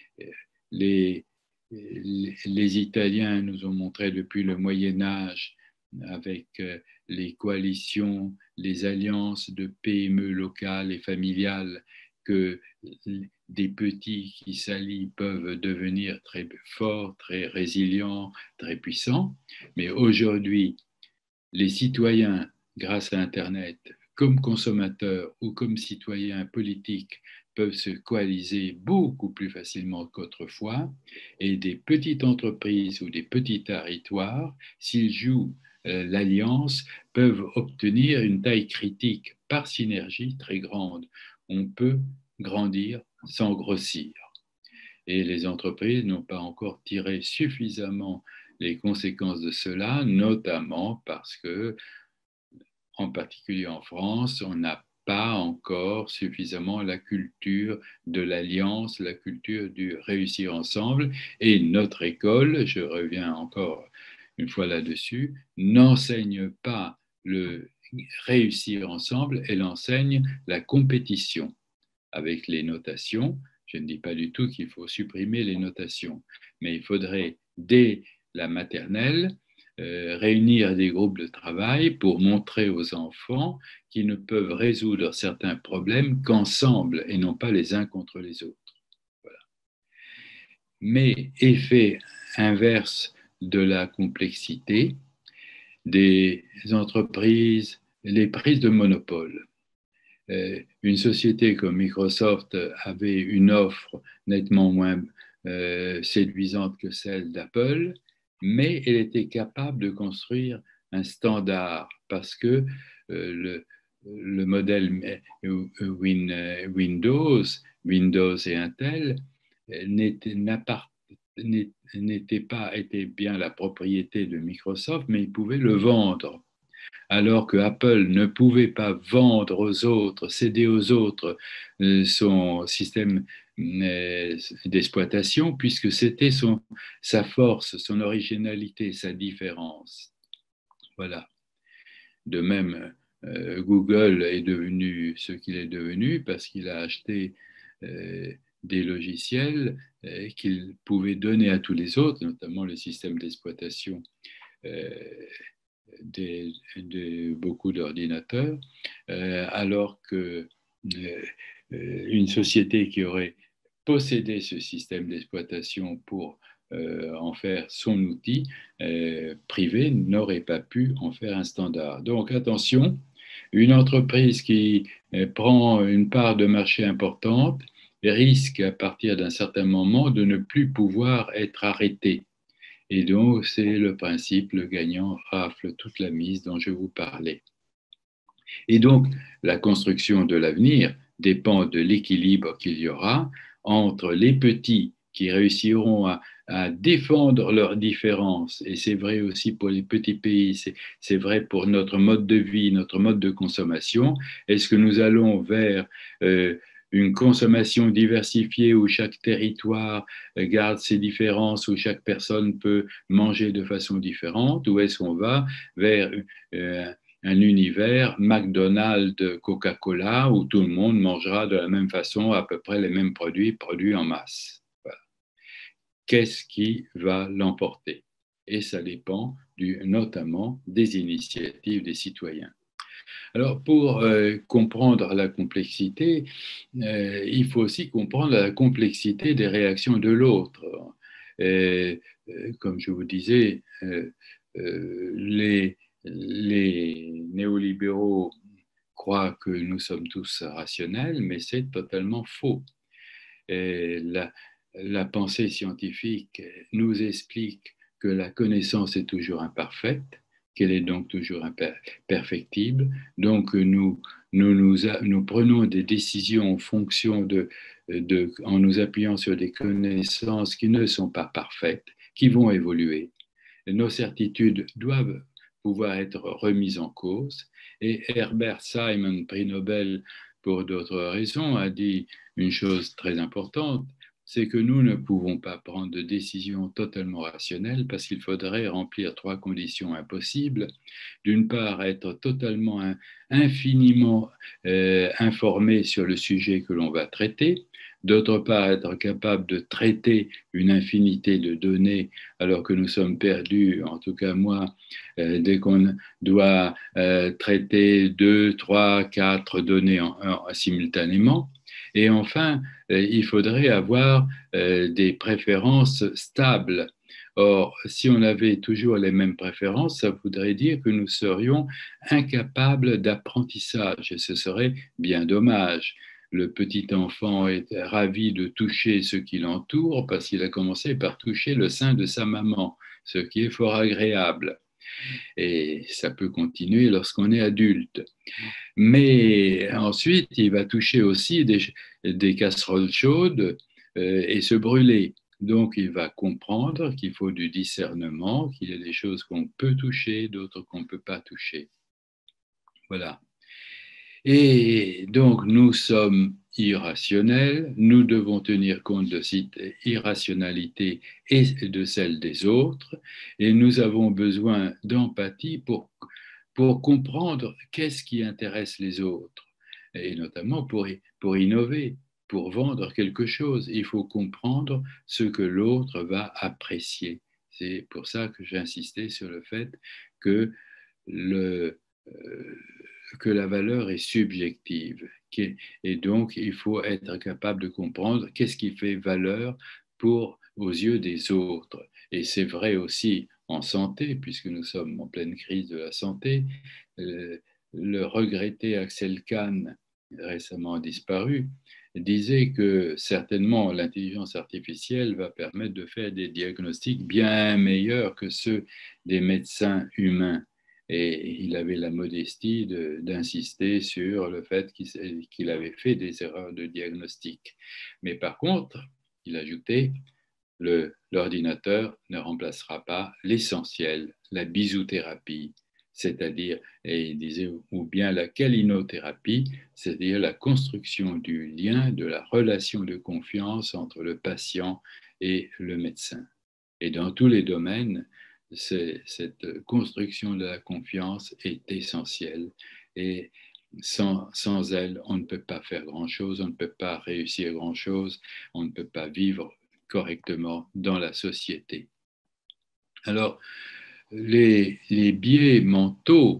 Les, les Italiens nous ont montré depuis le Moyen Âge, avec les coalitions, les alliances de P M E locales et familiales, que des petits qui s'allient peuvent devenir très forts, très résilients, très puissants. Mais aujourd'hui, les citoyens, grâce à Internet, comme consommateurs ou comme citoyens politiques, peuvent se coaliser beaucoup plus facilement qu'autrefois, et des petites entreprises ou des petits territoires, s'ils jouent euh, l'alliance, peuvent obtenir une taille critique par synergie très grande. On peut grandir sans grossir. Et les entreprises n'ont pas encore tiré suffisamment les conséquences de cela, notamment parce que, en particulier en France, on n'a pas encore suffisamment la culture de l'alliance, la culture du réussir ensemble. Et notre école, je reviens encore une fois là-dessus, n'enseigne pas le réussir ensemble, elle enseigne la compétition avec les notations. Je ne dis pas du tout qu'il faut supprimer les notations, mais il faudrait, dès la maternelle, euh, réunir des groupes de travail pour montrer aux enfants qu'ils ne peuvent résoudre certains problèmes qu'ensemble et non pas les uns contre les autres. Voilà. Mais effet inverse de la complexité, des entreprises, les prises de monopole. Euh, une société comme Microsoft avait une offre nettement moins euh, séduisante que celle d'Apple, mais elle était capable de construire un standard parce que euh, le, le modèle Win, Windows, Windows et Intel n'était, n'était pas était bien la propriété de Microsoft, mais ils pouvaient le vendre. Alors que Apple ne pouvait pas vendre aux autres, céder aux autres euh, son système euh, d'exploitation, puisque c'était son, sa force, son originalité, sa différence. Voilà. De même, euh, Google est devenu ce qu'il est devenu parce qu'il a acheté euh, des logiciels euh, qu'il pouvait donner à tous les autres, notamment le système d'exploitation euh, de, de beaucoup d'ordinateurs, euh, alors que euh, une société qui aurait possédé ce système d'exploitation pour euh, en faire son outil euh, privé n'aurait pas pu en faire un standard. Donc attention, une entreprise qui euh, prend une part de marché importante risque à partir d'un certain moment de ne plus pouvoir être arrêtée. Et donc, c'est le principe, le gagnant rafle toute la mise dont je vous parlais. Et donc, la construction de l'avenir dépend de l'équilibre qu'il y aura entre les petits qui réussiront à, à défendre leurs différences, et c'est vrai aussi pour les petits pays, c'est, c'est vrai pour notre mode de vie, notre mode de consommation. Est-ce que nous allons vers euh, une consommation diversifiée où chaque territoire garde ses différences, où chaque personne peut manger de façon différente, ou est-ce qu'on va vers euh, un univers McDonald's, Coca-Cola, où tout le monde mangera de la même façon à peu près les mêmes produits produits en masse? Voilà. Qu'est-ce qui va l'emporter? Et ça dépend du, notamment des initiatives des citoyens. Alors, pour euh, comprendre la complexité, euh, il faut aussi comprendre la complexité des réactions de l'autre. Et, euh, comme je vous disais, euh, euh, les, les néolibéraux croient que nous sommes tous rationnels, mais c'est totalement faux. Et la, la pensée scientifique nous explique que la connaissance est toujours imparfaite, qu'elle est donc toujours imperfectible. Donc nous, nous, nous, nous prenons des décisions en fonction de, de, en nous appuyant sur des connaissances qui ne sont pas parfaites, qui vont évoluer. Et nos certitudes doivent pouvoir être remises en cause. Et Herbert Simon, prix Nobel pour d'autres raisons, a dit une chose très importante, c'est que nous ne pouvons pas prendre de décisions totalement rationnelles parce qu'il faudrait remplir trois conditions impossibles. D'une part, être totalement, infiniment euh, informé sur le sujet que l'on va traiter. D'autre part, être capable de traiter une infinité de données alors que nous sommes perdus, en tout cas moi, euh, dès qu'on doit euh, traiter deux, trois, quatre données en, en, simultanément. Et enfin, euh, il faudrait avoir euh, des préférences stables. Or, si on avait toujours les mêmes préférences, ça voudrait dire que nous serions incapables d'apprentissage et ce serait bien dommage. le petit enfant est ravi de toucher ce qui l'entoure parce qu'il a commencé par toucher le sein de sa maman, ce qui est fort agréable. Et ça peut continuer lorsqu'on est adulte. Mais ensuite, il va toucher aussi des, des casseroles chaudes euh, et se brûler. Donc, il va comprendre qu'il faut du discernement, qu'il y a des choses qu'on peut toucher, d'autres qu'on ne peut pas toucher. Voilà. Et donc, nous sommes irrationnels, nous devons tenir compte de cette irrationalité et de celle des autres, et nous avons besoin d'empathie pour, pour comprendre qu'est-ce qui intéresse les autres, et notamment pour, pour innover, pour vendre quelque chose. Il faut comprendre ce que l'autre va apprécier. C'est pour ça que j'ai insisté sur le fait que le... Euh, que la valeur est subjective. Et donc, il faut être capable de comprendre qu'est-ce qui fait valeur pour, aux yeux des autres. Et c'est vrai aussi en santé, puisque nous sommes en pleine crise de la santé. Euh, le regretté Axel Kahn, récemment disparu, disait que certainement l'intelligence artificielle va permettre de faire des diagnostics bien meilleurs que ceux des médecins humains. Et il avait la modestie de, d'insister sur le fait qu'il, qu'il avait fait des erreurs de diagnostic. Mais par contre, il ajoutait, le, l'ordinateur ne remplacera pas l'essentiel, la bisouthérapie, c'est-à-dire, et il disait, ou bien la calinothérapie, c'est-à-dire la construction du lien, de la relation de confiance entre le patient et le médecin. Et dans tous les domaines, c'est, cette construction de la confiance est essentielle. Et sans, sans elle, on ne peut pas faire grand-chose, on ne peut pas réussir grand-chose, on ne peut pas vivre correctement dans la société. Alors, les, les biais mentaux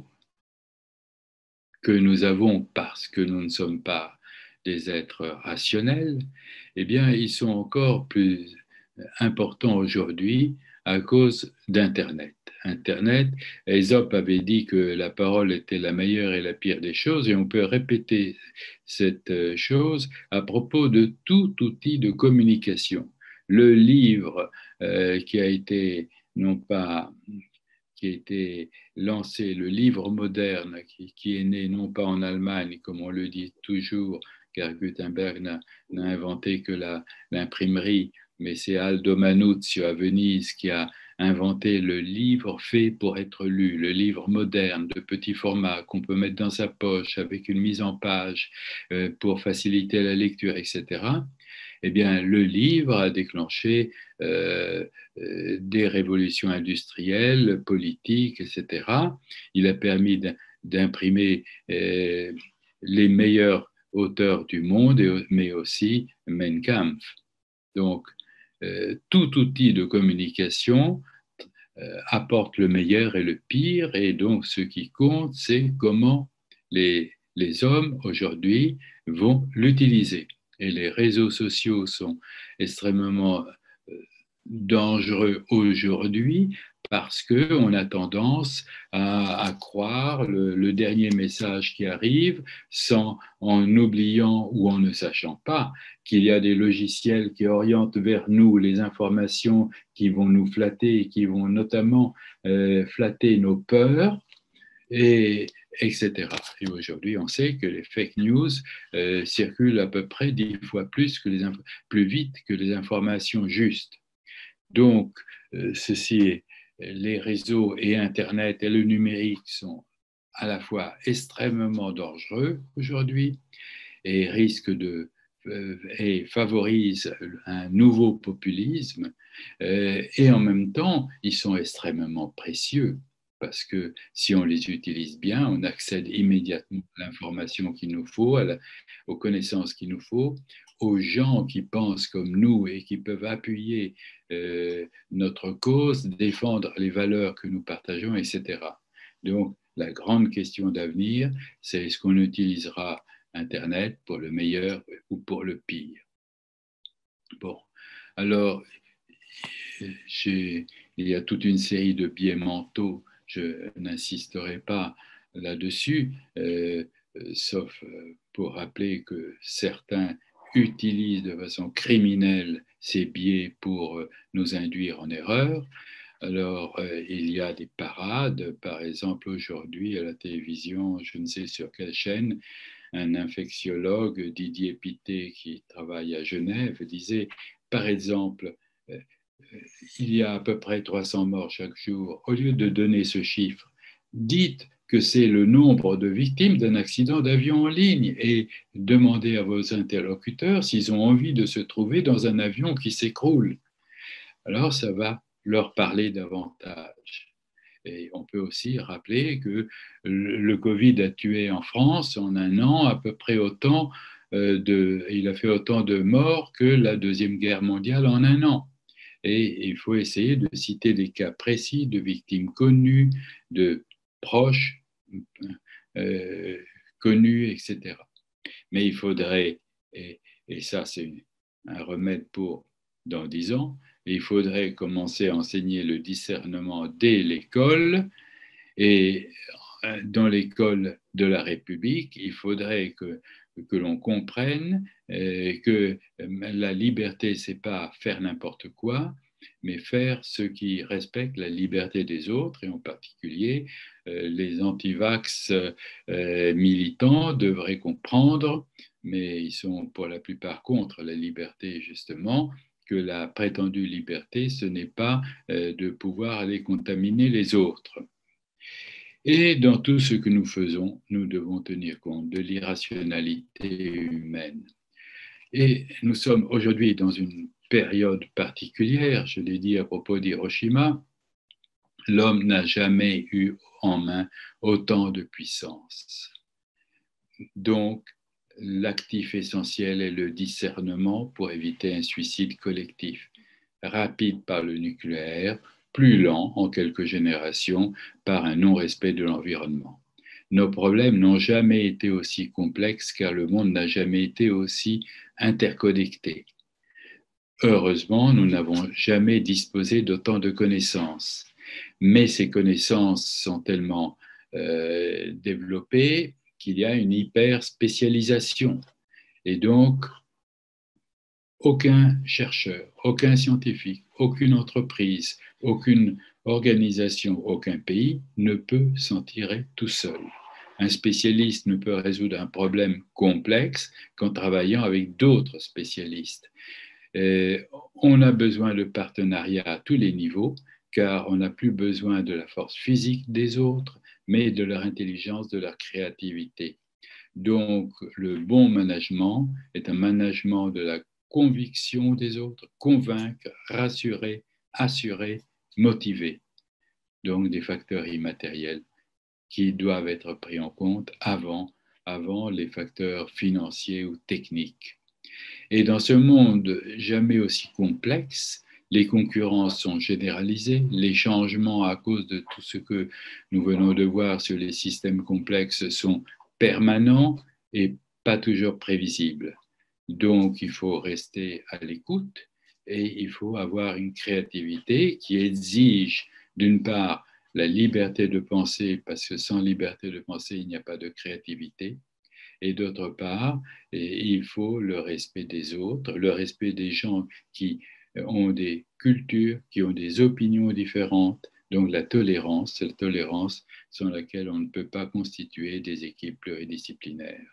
que nous avons parce que nous ne sommes pas des êtres rationnels, eh bien, ils sont encore plus importants aujourd'hui à cause d'Internet. Internet, Aesop avait dit que la parole était la meilleure et la pire des choses, et on peut répéter cette chose à propos de tout outil de communication. Le livre euh, qui a été, non pas qui a été lancé, le livre moderne, qui, qui, est né non pas en Allemagne, comme on le dit toujours, car Gutenberg n'a, n'a inventé que la, l'imprimerie, mais c'est Aldo Manuzio à Venise qui a inventé le livre fait pour être lu, le livre moderne de petit format qu'on peut mettre dans sa poche avec une mise en page euh, pour faciliter la lecture, et cetera. Eh bien, le livre a déclenché euh, euh, des révolutions industrielles, politiques, et cetera. Il a permis d'imprimer euh, les meilleurs auteurs du monde, mais aussi Mein Kampf. Donc, euh, tout outil de communication euh, apporte le meilleur et le pire, et donc ce qui compte, c'est comment les, les hommes aujourd'hui vont l'utiliser. Et les réseaux sociaux sont extrêmement euh, dangereux aujourd'hui parce qu'on a tendance à, à croire le, le dernier message qui arrive sans, en oubliant ou en ne sachant pas qu'il y a des logiciels qui orientent vers nous les informations qui vont nous flatter et qui vont notamment euh, flatter nos peurs, et, etc. Et aujourd'hui, on sait que les fake news euh, circulent à peu près dix fois plus, que les inf- plus vite que les informations justes. Donc, euh, ceci est, les réseaux et Internet et le numérique sont à la fois extrêmement dangereux aujourd'hui et risquent de euh, et favorisent un nouveau populisme euh, et en même temps, ils sont extrêmement précieux parce que si on les utilise bien, on accède immédiatement à l'information qu'il nous faut, à la, aux connaissances qu'il nous faut, aux gens qui pensent comme nous et qui peuvent appuyer euh, notre cause, défendre les valeurs que nous partageons, et cetera. Donc, la grande question d'avenir, c'est est-ce qu'on utilisera Internet pour le meilleur ou pour le pire? Bon, alors, j'ai, il y a toute une série de biais mentaux, je n'insisterai pas là-dessus, euh, euh, sauf euh, pour rappeler que certains utilisent de façon criminelle ces biais pour euh, nous induire en erreur. Alors, euh, il y a des parades, par exemple, aujourd'hui à la télévision, je ne sais sur quelle chaîne, un infectiologue, Didier Pité, qui travaille à Genève, disait, par exemple, euh, il y a à peu près trois cents morts chaque jour. Au lieu de donner ce chiffre, dites que c'est le nombre de victimes d'un accident d'avion en ligne et demandez à vos interlocuteurs s'ils ont envie de se trouver dans un avion qui s'écroule. Alors, ça va leur parler davantage. Et on peut aussi rappeler que le Covid a tué en France en un an à peu près autant euh, de, il a fait autant de morts que la Deuxième Guerre mondiale en un an. Et il faut essayer de citer des cas précis de victimes connues, de proches euh, connus, et cetera. Mais il faudrait, et, et ça c'est un remède pour dans dix ans, il faudrait commencer à enseigner le discernement dès l'école. Et dans l'école de la République, il faudrait que, que l'on comprenne euh, que la liberté, ce n'est pas faire n'importe quoi, mais faire ce qui respecte la liberté des autres, et en particulier euh, les antivax euh, militants devraient comprendre, mais ils sont pour la plupart contre la liberté justement, que la prétendue liberté, ce n'est pas euh, de pouvoir aller contaminer les autres. Et dans tout ce que nous faisons, nous devons tenir compte de l'irrationalité humaine. Et nous sommes aujourd'hui dans une période particulière, je l'ai dit à propos d'Hiroshima, l'homme n'a jamais eu en main autant de puissance. Donc, l'actif essentiel est le discernement pour éviter un suicide collectif, rapide par le nucléaire, plus lent en quelques générations par un non-respect de l'environnement. Nos problèmes n'ont jamais été aussi complexes car le monde n'a jamais été aussi interconnecté. Heureusement, nous n'avons jamais disposé d'autant de connaissances. Mais ces connaissances sont tellement euh, développées qu'il y a une hyper-spécialisation. Et donc, aucun chercheur, aucun scientifique, aucune entreprise, aucune organisation, aucun pays ne peut s'en tirer tout seul. Un spécialiste ne peut résoudre un problème complexe qu'en travaillant avec d'autres spécialistes. Et on a besoin de partenariats à tous les niveaux, car on n'a plus besoin de la force physique des autres, mais de leur intelligence, de leur créativité. Donc, le bon management est un management de la conviction des autres, convaincre, rassurer, assurer, motiver. Donc, des facteurs immatériels qui doivent être pris en compte avant, avant les facteurs financiers ou techniques. Et dans ce monde jamais aussi complexe, les concurrences sont généralisées, les changements à cause de tout ce que nous venons de voir sur les systèmes complexes sont permanents et pas toujours prévisibles. Donc, il faut rester à l'écoute et il faut avoir une créativité qui exige, d'une part, la liberté de penser, parce que sans liberté de penser, il n'y a pas de créativité. Et d'autre part, il faut le respect des autres, le respect des gens qui ont des cultures, qui ont des opinions différentes, donc la tolérance, c'est la tolérance sans laquelle on ne peut pas constituer des équipes pluridisciplinaires.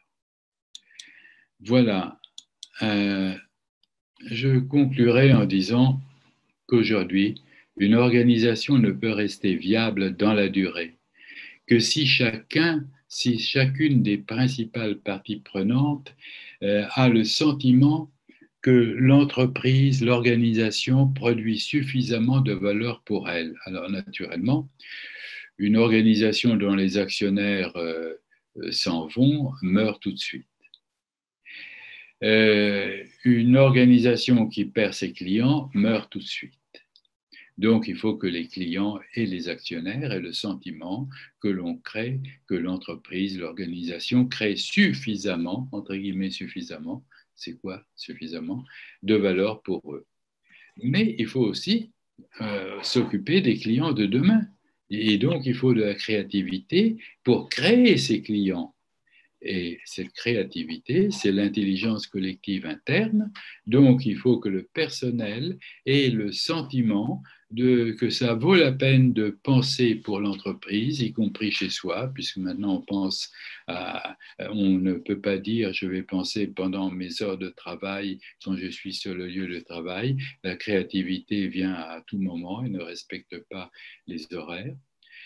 Voilà, euh, je conclurai en disant qu'aujourd'hui, une organisation ne peut rester viable dans la durée, que si chacun, si chacune des principales parties prenantes euh, a le sentiment que l'entreprise, l'organisation produit suffisamment de valeur pour elle. Alors naturellement, une organisation dont les actionnaires euh, s'en vont meurt tout de suite. Euh, une organisation qui perd ses clients meurt tout de suite. Donc, il faut que les clients et les actionnaires aient le sentiment que l'on crée, que l'entreprise, l'organisation crée suffisamment, entre guillemets suffisamment, c'est quoi suffisamment, de valeur pour eux. Mais il faut aussi euh, s'occuper des clients de demain. Et donc, il faut de la créativité pour créer ces clients. Et cette créativité, c'est l'intelligence collective interne. Donc, il faut que le personnel ait le sentiment de, que ça vaut la peine de penser pour l'entreprise, y compris chez soi, puisque maintenant on pense à, on ne peut pas dire je vais penser pendant mes heures de travail quand je suis sur le lieu de travail. La créativité vient à tout moment et ne respecte pas les horaires.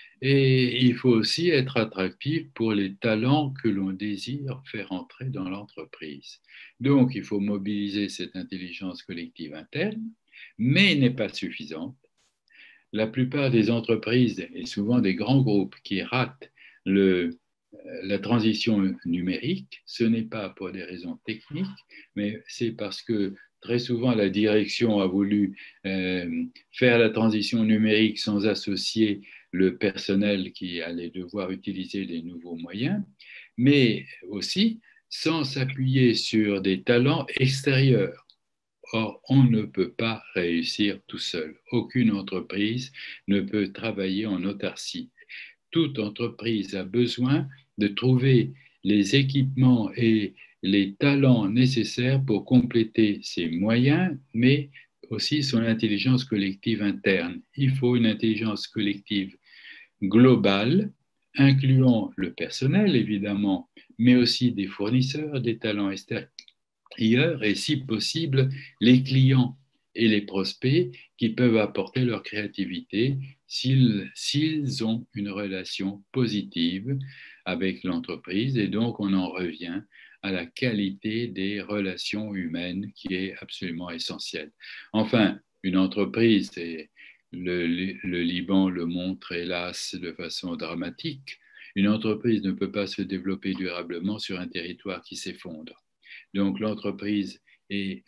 Et il faut aussi être attractif pour les talents que l'on désire faire entrer dans l'entreprise. Donc, il faut mobiliser cette intelligence collective interne, mais il n'est pas suffisante. La plupart des entreprises et souvent des grands groupes qui ratent le, la transition numérique, ce n'est pas pour des raisons techniques, mais c'est parce que très souvent la direction a voulu euh, faire la transition numérique sans associer le personnel qui allait devoir utiliser les nouveaux moyens, mais aussi sans s'appuyer sur des talents extérieurs. Or, on ne peut pas réussir tout seul. Aucune entreprise ne peut travailler en autarcie. Toute entreprise a besoin de trouver les équipements et les talents nécessaires pour compléter ses moyens, mais aussi son intelligence collective interne. Il faut une intelligence collective globale, incluant le personnel, évidemment, mais aussi des fournisseurs, des talents extérieurs et, si possible, les clients et les prospects qui peuvent apporter leur créativité s'ils, s'ils ont une relation positive avec l'entreprise. Et donc, on en revient à la qualité des relations humaines qui est absolument essentielle. Enfin, une entreprise, et le, le Liban le montre hélas de façon dramatique, une entreprise ne peut pas se développer durablement sur un territoire qui s'effondre. Donc l'entreprise est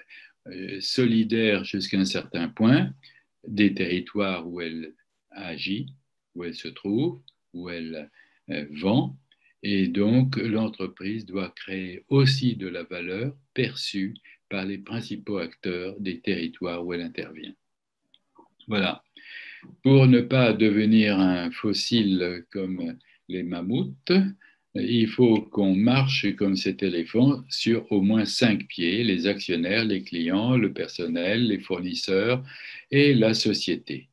solidaire jusqu'à un certain point des territoires où elle agit, où elle se trouve, où elle vend. Et donc l'entreprise doit créer aussi de la valeur perçue par les principaux acteurs des territoires où elle intervient. Voilà. Pour ne pas devenir un fossile comme les mammouths, il faut qu'on marche comme cet éléphant sur au moins cinq pieds, les actionnaires, les clients, le personnel, les fournisseurs et la société.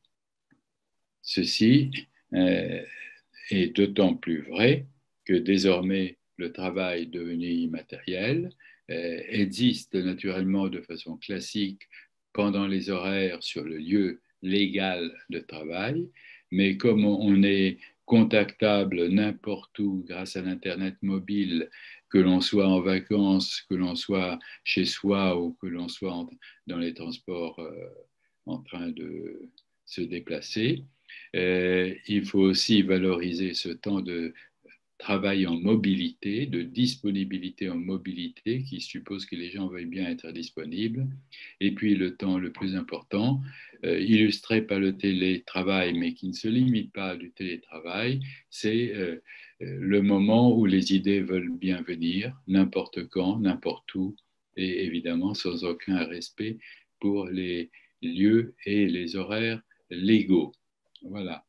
Ceci euh, est d'autant plus vrai que désormais le travail devenu immatériel euh, existe naturellement de façon classique pendant les horaires sur le lieu légal de travail, mais comme on est contactable n'importe où grâce à l'Internet mobile, que l'on soit en vacances, que l'on soit chez soi ou que l'on soit en, dans les transports euh, en train de se déplacer, euh, il faut aussi valoriser ce temps de travail en mobilité, de disponibilité en mobilité, qui suppose que les gens veuillent bien être disponibles. Et puis le temps le plus important, euh, illustré par le télétravail, mais qui ne se limite pas du télétravail, c'est euh, le moment où les idées veulent bien venir, n'importe quand, n'importe où, et évidemment sans aucun respect pour les lieux et les horaires légaux. Voilà.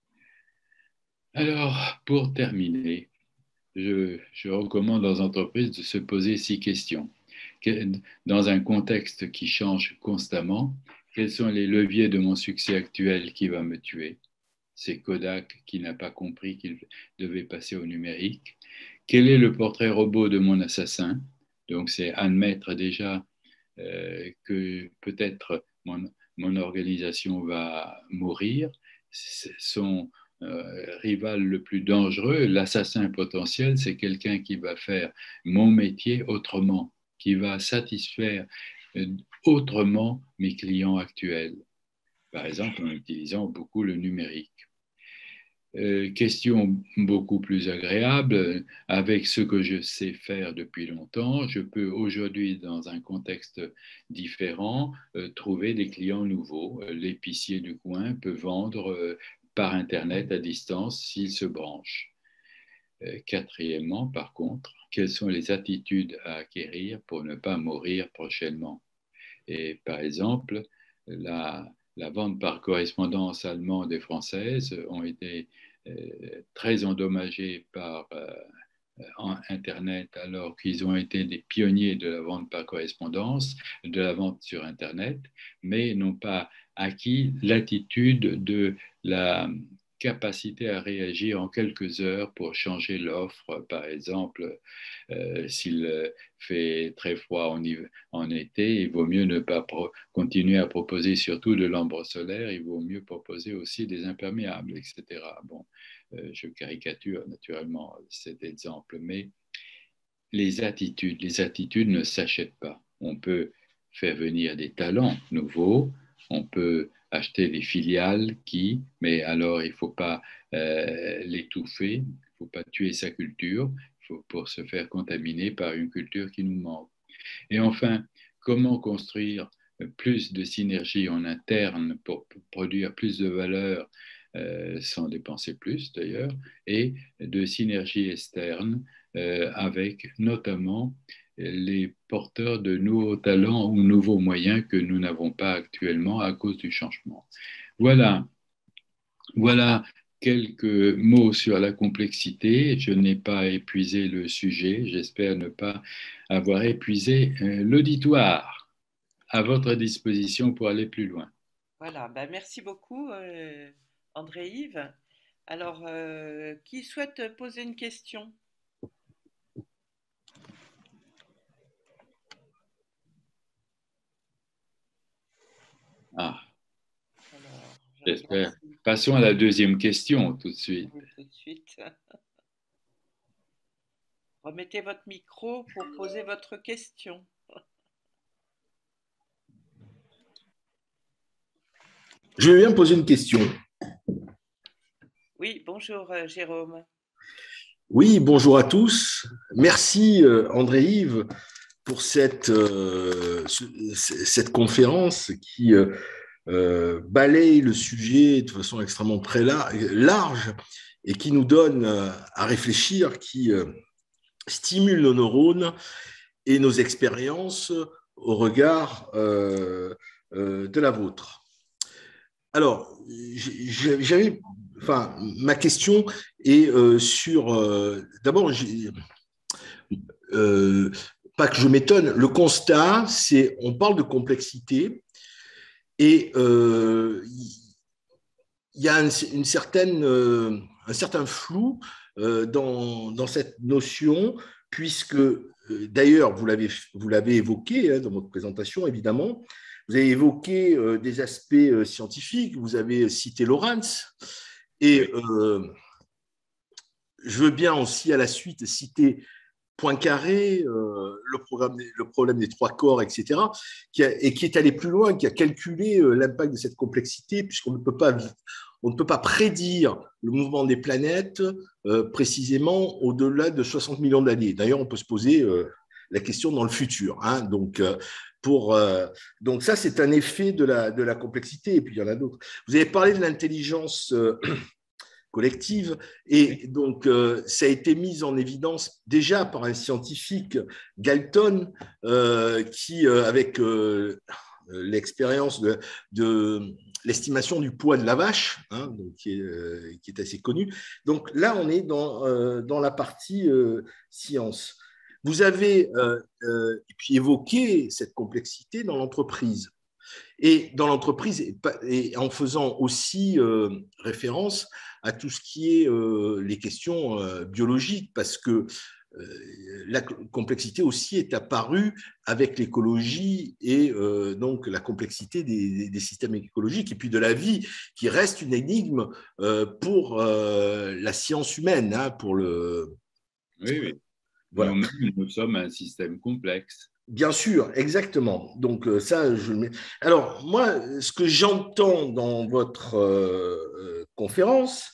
Alors, pour terminer, je, je, recommande aux entreprises de se poser six questions. Dans un contexte qui change constamment, quels sont les leviers de mon succès actuel qui va me tuer? C'est Kodak qui n'a pas compris qu'il devait passer au numérique. Quel est le portrait robot de mon assassin? Donc, c'est admettre déjà euh, que peut-être mon, mon organisation va mourir. Son euh, rival le plus dangereux, l'assassin potentiel, c'est quelqu'un qui va faire mon métier autrement, qui va satisfaire euh, autrement mes clients actuels, par exemple en utilisant beaucoup le numérique. Euh, question beaucoup plus agréable, avec ce que je sais faire depuis longtemps, je peux aujourd'hui, dans un contexte différent, euh, trouver des clients nouveaux. L'épicier du coin peut vendre euh, par Internet à distance s'il se branche. Euh, quatrièmement, par contre, quelles sont les attitudes à acquérir pour ne pas mourir prochainement? Et par exemple, la, la vente par correspondance allemande et française ont été euh, très endommagées par, euh, en Internet alors qu'ils ont été des pionniers de la vente par correspondance, de la vente sur Internet, mais n'ont pas acquis l'attitude de la capacité à réagir en quelques heures pour changer l'offre. Par exemple, euh, s'il fait très froid en, en été, il vaut mieux ne pas continuer à proposer surtout de l'ombre solaire, il vaut mieux proposer aussi des imperméables, et cetera. Bon, euh, je caricature naturellement cet exemple, mais les attitudes, les attitudes ne s'achètent pas. On peut faire venir des talents nouveaux, on peut acheter des filiales qui, mais alors il ne faut pas euh, l'étouffer, il ne faut pas tuer sa culture, il faut pour se faire contaminer par une culture qui nous manque. Et enfin, comment construire plus de synergie en interne pour produire plus de valeur euh, sans dépenser plus d'ailleurs, et de synergie externe euh, avec notamment les porteurs de nouveaux talents ou nouveaux moyens que nous n'avons pas actuellement à cause du changement. Voilà, voilà quelques mots sur la complexité. Je n'ai pas épuisé le sujet. J'espère ne pas avoir épuisé euh, l'auditoire. À votre disposition pour aller plus loin. Voilà, ben merci beaucoup, euh, André-Yves. Alors, euh, qui souhaite poser une question? Ah, Alors, je regarde j'espère. si- Passons à la deuxième question tout de suite. oui, tout de suite. Remettez votre micro pour poser votre question. Je vais bien poser une question. Oui, bonjour euh, Jérôme. Oui, bonjour à tous. Merci euh, André-Yves pour cette, euh, ce, cette conférence qui euh, euh, balaye le sujet de façon extrêmement très large et qui nous donne euh, à réfléchir, qui euh, stimule nos neurones et nos expériences au regard euh, euh, de la vôtre. Alors, j'avais, enfin, ma question est euh, sur. Euh, D'abord, euh, pas que je m'étonne. Le constat, c'est, on parle de complexité et euh, il y a une, une certaine, euh, un certain flou euh, dans, dans cette notion, puisque euh, d'ailleurs, vous l'avez, vous l'avez évoqué hein, dans votre présentation, évidemment. Vous avez évoqué euh, des aspects euh, scientifiques, vous avez cité Lorentz, et euh, je veux bien aussi à la suite citer Poincaré, euh, le, programme, le problème des trois corps, et cetera, qui a, et qui est allé plus loin, qui a calculé euh, l'impact de cette complexité, puisqu'on ne peut pas, on ne peut pas prédire le mouvement des planètes euh, précisément au-delà de soixante millions d'années. D'ailleurs, on peut se poser euh, la question dans le futur. Hein, donc, euh, pour, euh, donc, ça, c'est un effet de la, de la complexité, et puis il y en a d'autres. Vous avez parlé de l'intelligence euh, collective. Et donc, euh, ça a été mis en évidence déjà par un scientifique, Galton, euh, qui, euh, avec euh, l'expérience de, de l'estimation du poids de la vache, hein, donc, qui, est, euh, qui est assez connue. Donc là, on est dans, euh, dans la partie euh, science. Vous avez euh, euh, et puis évoqué cette complexité dans l'entreprise. Et dans l'entreprise, et en faisant aussi euh, référence à tout ce qui est euh, les questions euh, biologiques, parce que euh, la complexité aussi est apparue avec l'écologie et euh, donc la complexité des, des, systèmes écologiques et puis de la vie, qui reste une énigme euh, pour euh, la science humaine, hein, pour le... Oui, oui. Voilà. Nous-mêmes, nous sommes un système complexe. Bien sûr, exactement. Donc ça, je mets... Alors moi, ce que j'entends dans votre euh, conférence,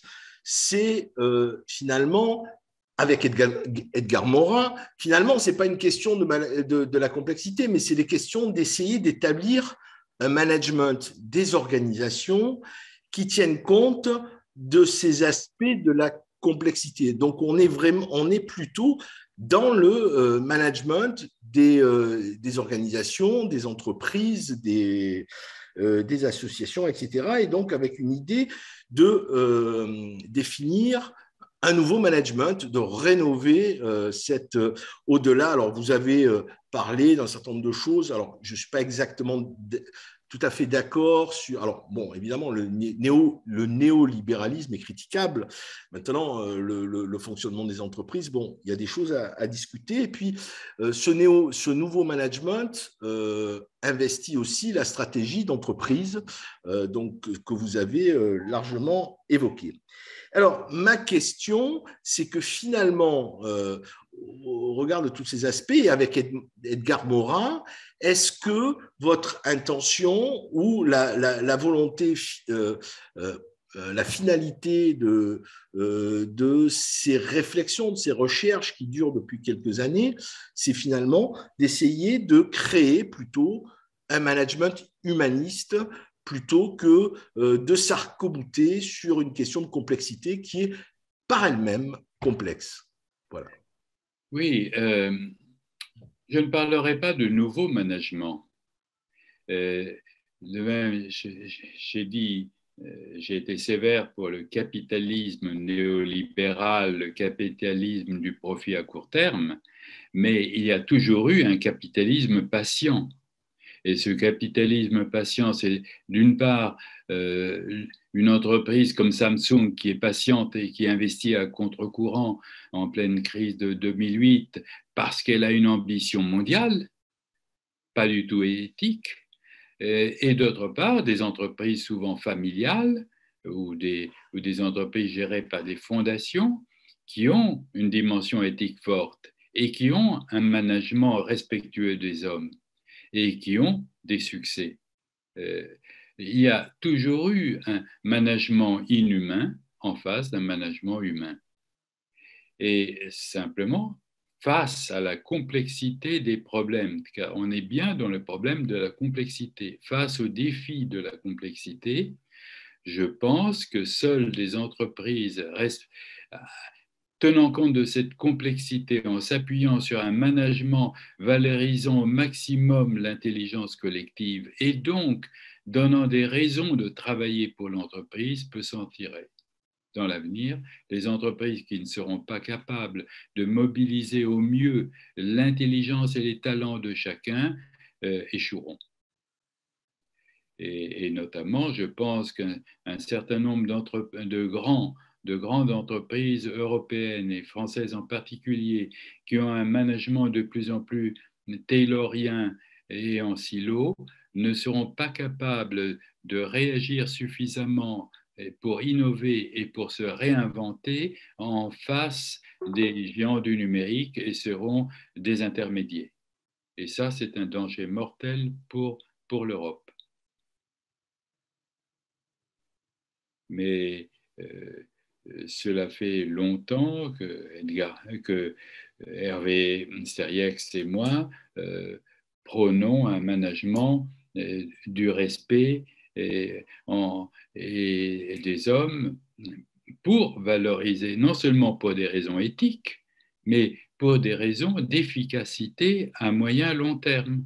c'est euh, finalement, avec Edgar, Edgar Morin, finalement, c'est pas une question de, de, de la complexité, mais c'est des questions d'essayer d'établir un management des organisations qui tiennent compte de ces aspects de la complexité. Donc on est vraiment, on est plutôt dans le euh, management des, euh, des organisations, des entreprises, des, euh, des associations, et cetera. Et donc avec une idée de euh, définir un nouveau management, de rénover euh, cette euh, au-delà. Alors, vous avez euh, parlé d'un certain nombre de choses. Alors, je ne suis pas exactement tout à fait d'accord sur. Alors, bon, évidemment, le, néo, le néolibéralisme est critiquable. Maintenant, euh, le, le, le fonctionnement des entreprises, bon, il y a des choses à, à discuter. Et puis, euh, ce, néo, ce nouveau management euh, investit aussi la stratégie d'entreprise, euh, donc, que vous avez euh, largement évoquée. Alors, ma question, c'est que finalement, euh, au regard de tous ces aspects, et avec Edgar Morin, est-ce que votre intention ou la, la, la volonté, euh, euh, la finalité de, euh, de ces réflexions, de ces recherches qui durent depuis quelques années, c'est finalement d'essayer de créer plutôt un management humaniste plutôt que euh, de s'arc-bouter sur une question de complexité qui est par elle-même complexe. Voilà. Oui, euh, je ne parlerai pas de nouveau management. Euh, j'ai dit, euh, j'ai été sévère pour le capitalisme néolibéral, le capitalisme du profit à court terme, mais il y a toujours eu un capitalisme patient. Et ce capitalisme patient, c'est d'une part euh, une entreprise comme Samsung qui est patiente et qui investit à contre-courant en pleine crise de deux mille huit parce qu'elle a une ambition mondiale, pas du tout éthique, et, et d'autre part des entreprises souvent familiales ou des, ou des entreprises gérées par des fondations qui ont une dimension éthique forte et qui ont un management respectueux des hommes et qui ont des succès. Euh, il y a toujours eu un management inhumain en face d'un management humain. Et simplement, face à la complexité des problèmes, car on est bien dans le problème de la complexité, face au défi de la complexité, je pense que seules des entreprises restent, tenant compte de cette complexité, en s'appuyant sur un management valorisant au maximum l'intelligence collective et donc donnant des raisons de travailler pour l'entreprise, peut s'en tirer. Dans l'avenir, les entreprises qui ne seront pas capables de mobiliser au mieux l'intelligence et les talents de chacun euh, échoueront. Et, et notamment, je pense qu'un certain nombre de grands de grandes entreprises européennes et françaises en particulier, qui ont un management de plus en plus taylorien et en silo, ne seront pas capables de réagir suffisamment pour innover et pour se réinventer en face des géants du numérique et seront des intermédiaires. Et ça, c'est un danger mortel pour, pour l'Europe. Mais euh, cela fait longtemps que, Edgar, que Hervé Stériex et moi euh, prônons un management euh, du respect et, en, et, et des hommes pour valoriser, non seulement pour des raisons éthiques, mais pour des raisons d'efficacité à moyen long terme.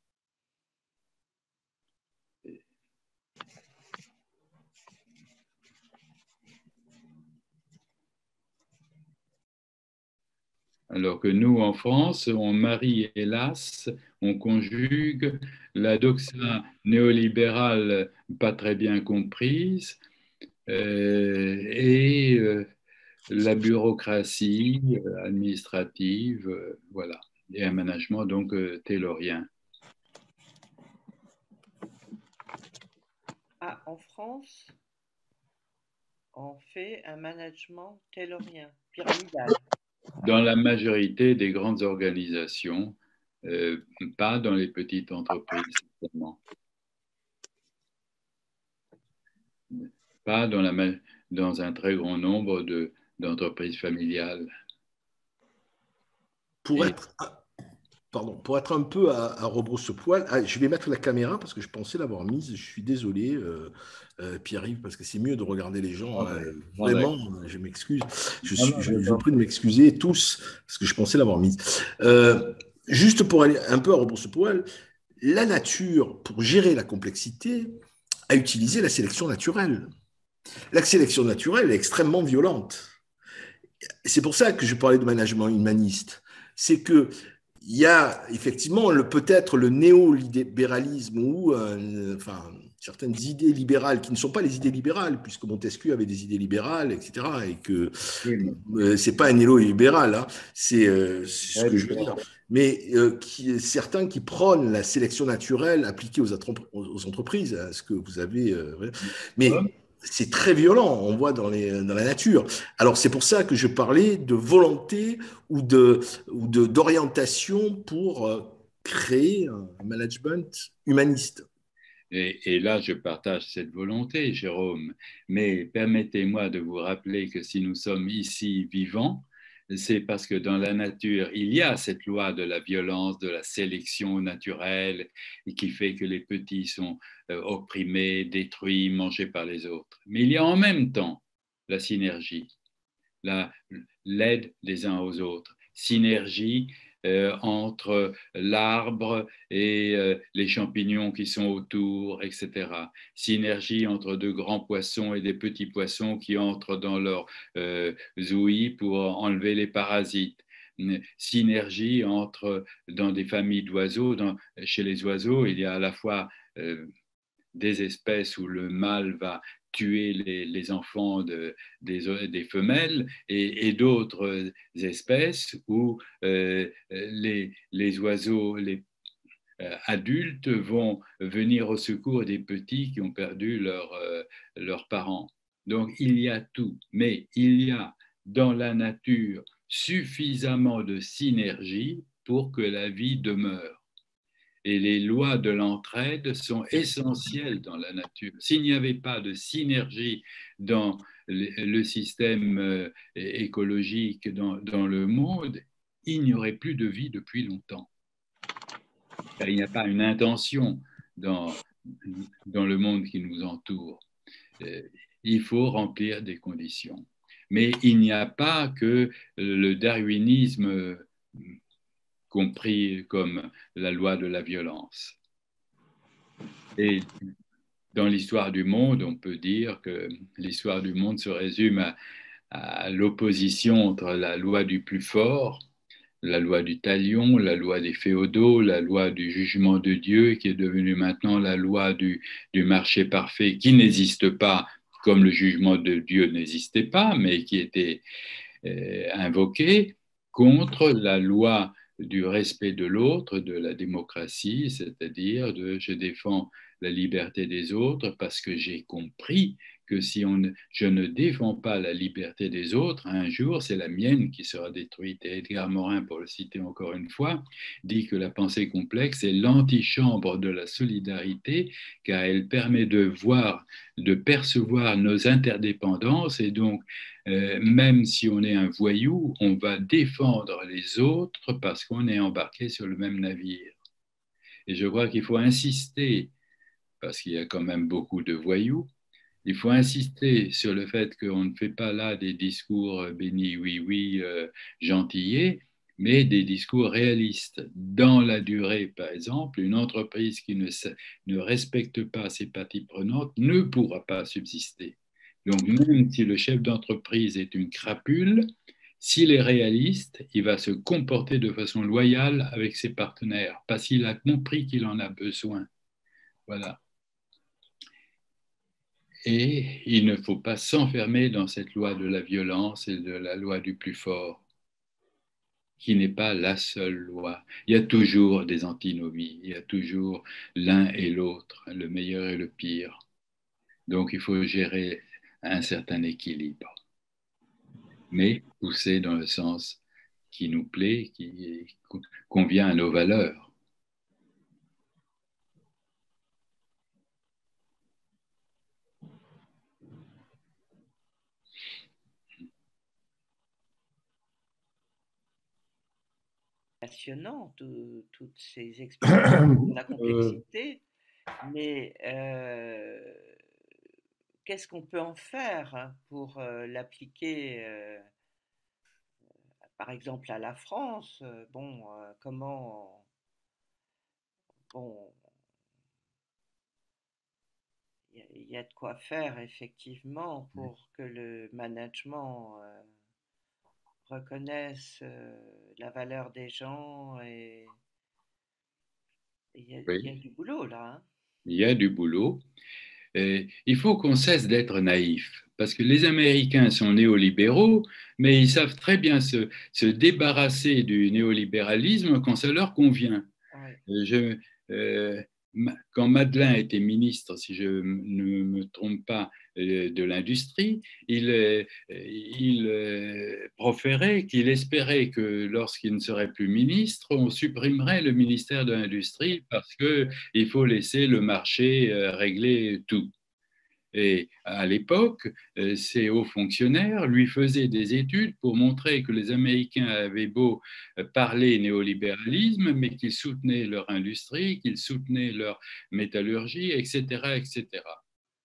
Alors que nous, en France, on marie, hélas, on conjugue la doxa néolibérale pas très bien comprise euh, et euh, la bureaucratie administrative, euh, voilà, et un management donc euh, taylorien. Ah, en France, on fait un management taylorien, pyramidal. Dans la majorité des grandes organisations, euh, pas dans les petites entreprises, certainement. Pas dans, la, dans un très grand nombre de, d'entreprises familiales. Pour Et, être, pardon, pour être un peu à, à rebrousse-poil, ah, je vais mettre la caméra parce que je pensais l'avoir mise. Je suis désolé, euh, euh, Pierre-Yves, parce que c'est mieux de regarder les gens. Euh, vraiment, je m'excuse. Je, suis, je, je vous prie de m'excuser tous parce que je pensais l'avoir mise. Euh, juste pour aller un peu à rebrousse-poil, la nature, pour gérer la complexité, a utilisé la sélection naturelle. La sélection naturelle est extrêmement violente. c'est pour ça que je parlais de management humaniste. C'est que il y a effectivement le, peut-être le néolibéralisme ou euh, enfin, certaines idées libérales qui ne sont pas les idées libérales, puisque Montesquieu avait des idées libérales, et cetera. Et que Oui, mais euh, c'est pas un néolibéral, hein, c'est euh, ce très que je veux dire. bien. Mais euh, qui, certains qui prônent la sélection naturelle appliquée aux, aux entreprises, à ce que vous avez. Euh, mais c'est très violent, on voit dans, les, dans la nature. Alors c'est pour ça que je parlais de volonté ou de ou de d'orientation pour euh, créer un management humaniste. Et, et là, je partage cette volonté, Jérôme, mais permettez-moi de vous rappeler que si nous sommes ici vivants, c'est parce que dans la nature, il y a cette loi de la violence, de la sélection naturelle, et qui fait que les petits sont euh, opprimés, détruits, mangés par les autres. Mais il y a en même temps la synergie, la, l'aide des uns aux autres, synergie euh, entre l'arbre et euh, les champignons qui sont autour, et cetera. Synergie entre de grands poissons et des petits poissons qui entrent dans leur euh, ouïe pour enlever les parasites. Une synergie entre, dans des familles d'oiseaux, dans, chez les oiseaux, il y a à la fois euh, des espèces où le mâle va tuer les, les enfants de, des, des, femelles et, et d'autres espèces où euh, les, les oiseaux, les euh, adultes vont venir au secours des petits qui ont perdu leur, euh, leurs parents. Donc il y a tout, mais il y a dans la nature suffisamment de synergie pour que la vie demeure. Et les lois de l'entraide sont essentielles dans la nature. S'il n'y avait pas de synergie dans le système euh, écologique dans, dans le monde, il n'y aurait plus de vie depuis longtemps. Car il n'y a pas une intention dans, dans le monde qui nous entoure. Euh, il faut remplir des conditions. Mais il n'y a pas que le darwinisme compris comme la loi de la violence. Et dans l'histoire du monde, on peut dire que l'histoire du monde se résume à, à l'opposition entre la loi du plus fort, la loi du talion, la loi des féodaux, la loi du jugement de Dieu, qui est devenue maintenant la loi du, du marché parfait, qui n'existe pas comme le jugement de Dieu n'existait pas, mais qui était euh, invoqué contre la loi du respect de l'autre, de la démocratie, c'est-à-dire de je défends la liberté des autres parce que j'ai compris que si on, je ne défends pas la liberté des autres, un jour c'est la mienne qui sera détruite. Et Edgar Morin, pour le citer encore une fois, dit que la pensée complexe est l'antichambre de la solidarité car elle permet de voir, de percevoir nos interdépendances et donc euh, même si on est un voyou, on va défendre les autres parce qu'on est embarqué sur le même navire. Et je crois qu'il faut insister, parce qu'il y a quand même beaucoup de voyous, il faut insister sur le fait qu'on ne fait pas là des discours bénis, oui, oui, euh, gentillés, mais des discours réalistes. Dans la durée, par exemple, une entreprise qui ne, ne respecte pas ses parties prenantes ne pourra pas subsister. Donc, même si le chef d'entreprise est une crapule, s'il est réaliste, il va se comporter de façon loyale avec ses partenaires, parce qu'il a compris qu'il en a besoin. Voilà. Et il ne faut pas s'enfermer dans cette loi de la violence et de la loi du plus fort, qui n'est pas la seule loi. Il y a toujours des antinomies, il y a toujours l'un et l'autre, le meilleur et le pire. Donc il faut gérer un certain équilibre, mais pousser dans le sens qui nous plaît, qui convient à nos valeurs. Passionnant, tout- toutes ces explications, la Euh, complexité, mais euh, qu'est-ce qu'on peut en faire hein, pour euh, l'appliquer, euh, par exemple, à la France? Euh, Bon, euh, comment, bon, il y, a- il y a de quoi faire effectivement pour que le management euh, reconnaissent euh, la valeur des gens et il y, Oui, y, a du boulot là. Hein. il y a du boulot. Et il faut qu'on cesse d'être naïf, parce que les Américains sont néolibéraux, mais ils savent très bien se, se débarrasser du néolibéralisme quand ça leur convient. Oui. Je, euh, quand Madeleine était ministre, si je ne me trompe pas, euh, de l'industrie, il, euh, il euh, proférait qu'il espérait que lorsqu'il ne serait plus ministre, on supprimerait le ministère de l'Industrie parce qu'il faut laisser le marché euh, régler tout. Et à l'époque, euh, ces hauts fonctionnaires lui faisaient des études pour montrer que les Américains avaient beau euh, parler néolibéralisme, mais qu'ils soutenaient leur industrie, qu'ils soutenaient leur métallurgie, et cetera, et cetera.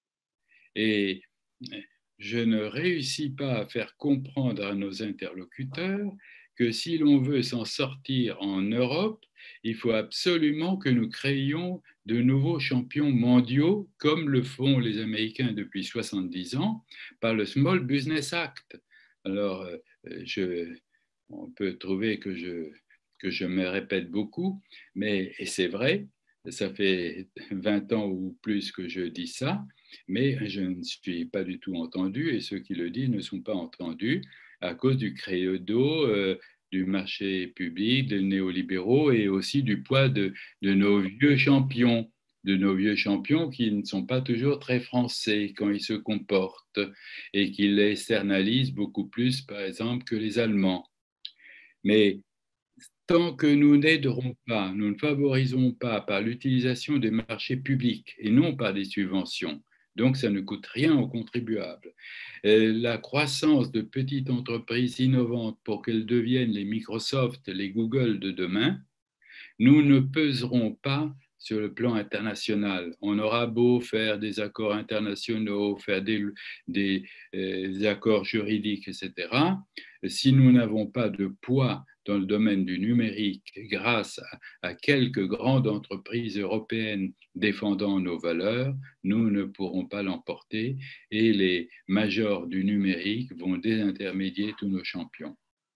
Et je ne réussis pas à faire comprendre à nos interlocuteurs que si l'on veut s'en sortir en Europe, il faut absolument que nous créions de nouveaux champions mondiaux, comme le font les Américains depuis soixante-dix ans, par le Small Business Act. Alors, je, on peut trouver que je, que je me répète beaucoup, mais et c'est vrai, ça fait vingt ans ou plus que je dis ça, mais je ne suis pas du tout entendu et ceux qui le disent ne sont pas entendus à cause du credo euh, du marché public, des néolibéraux et aussi du poids de, de nos vieux champions, de nos vieux champions qui ne sont pas toujours très français quand ils se comportent et qui l'externalisent beaucoup plus, par exemple, que les Allemands. Mais tant que nous n'aiderons pas, nous ne favorisons pas par l'utilisation des marchés publics et non par des subventions, donc ça ne coûte rien aux contribuables. La croissance de petites entreprises innovantes pour qu'elles deviennent les Microsoft, les Google de demain, nous ne peserons pas sur le plan international. On aura beau faire des accords internationaux, faire des, des, euh, des accords juridiques, et cetera. Si nous n'avons pas de poids dans le domaine du numérique grâce à, à quelques grandes entreprises européennes défendant nos valeurs, nous ne pourrons pas l'emporter et les majors du numérique vont désintermédier tous nos champions.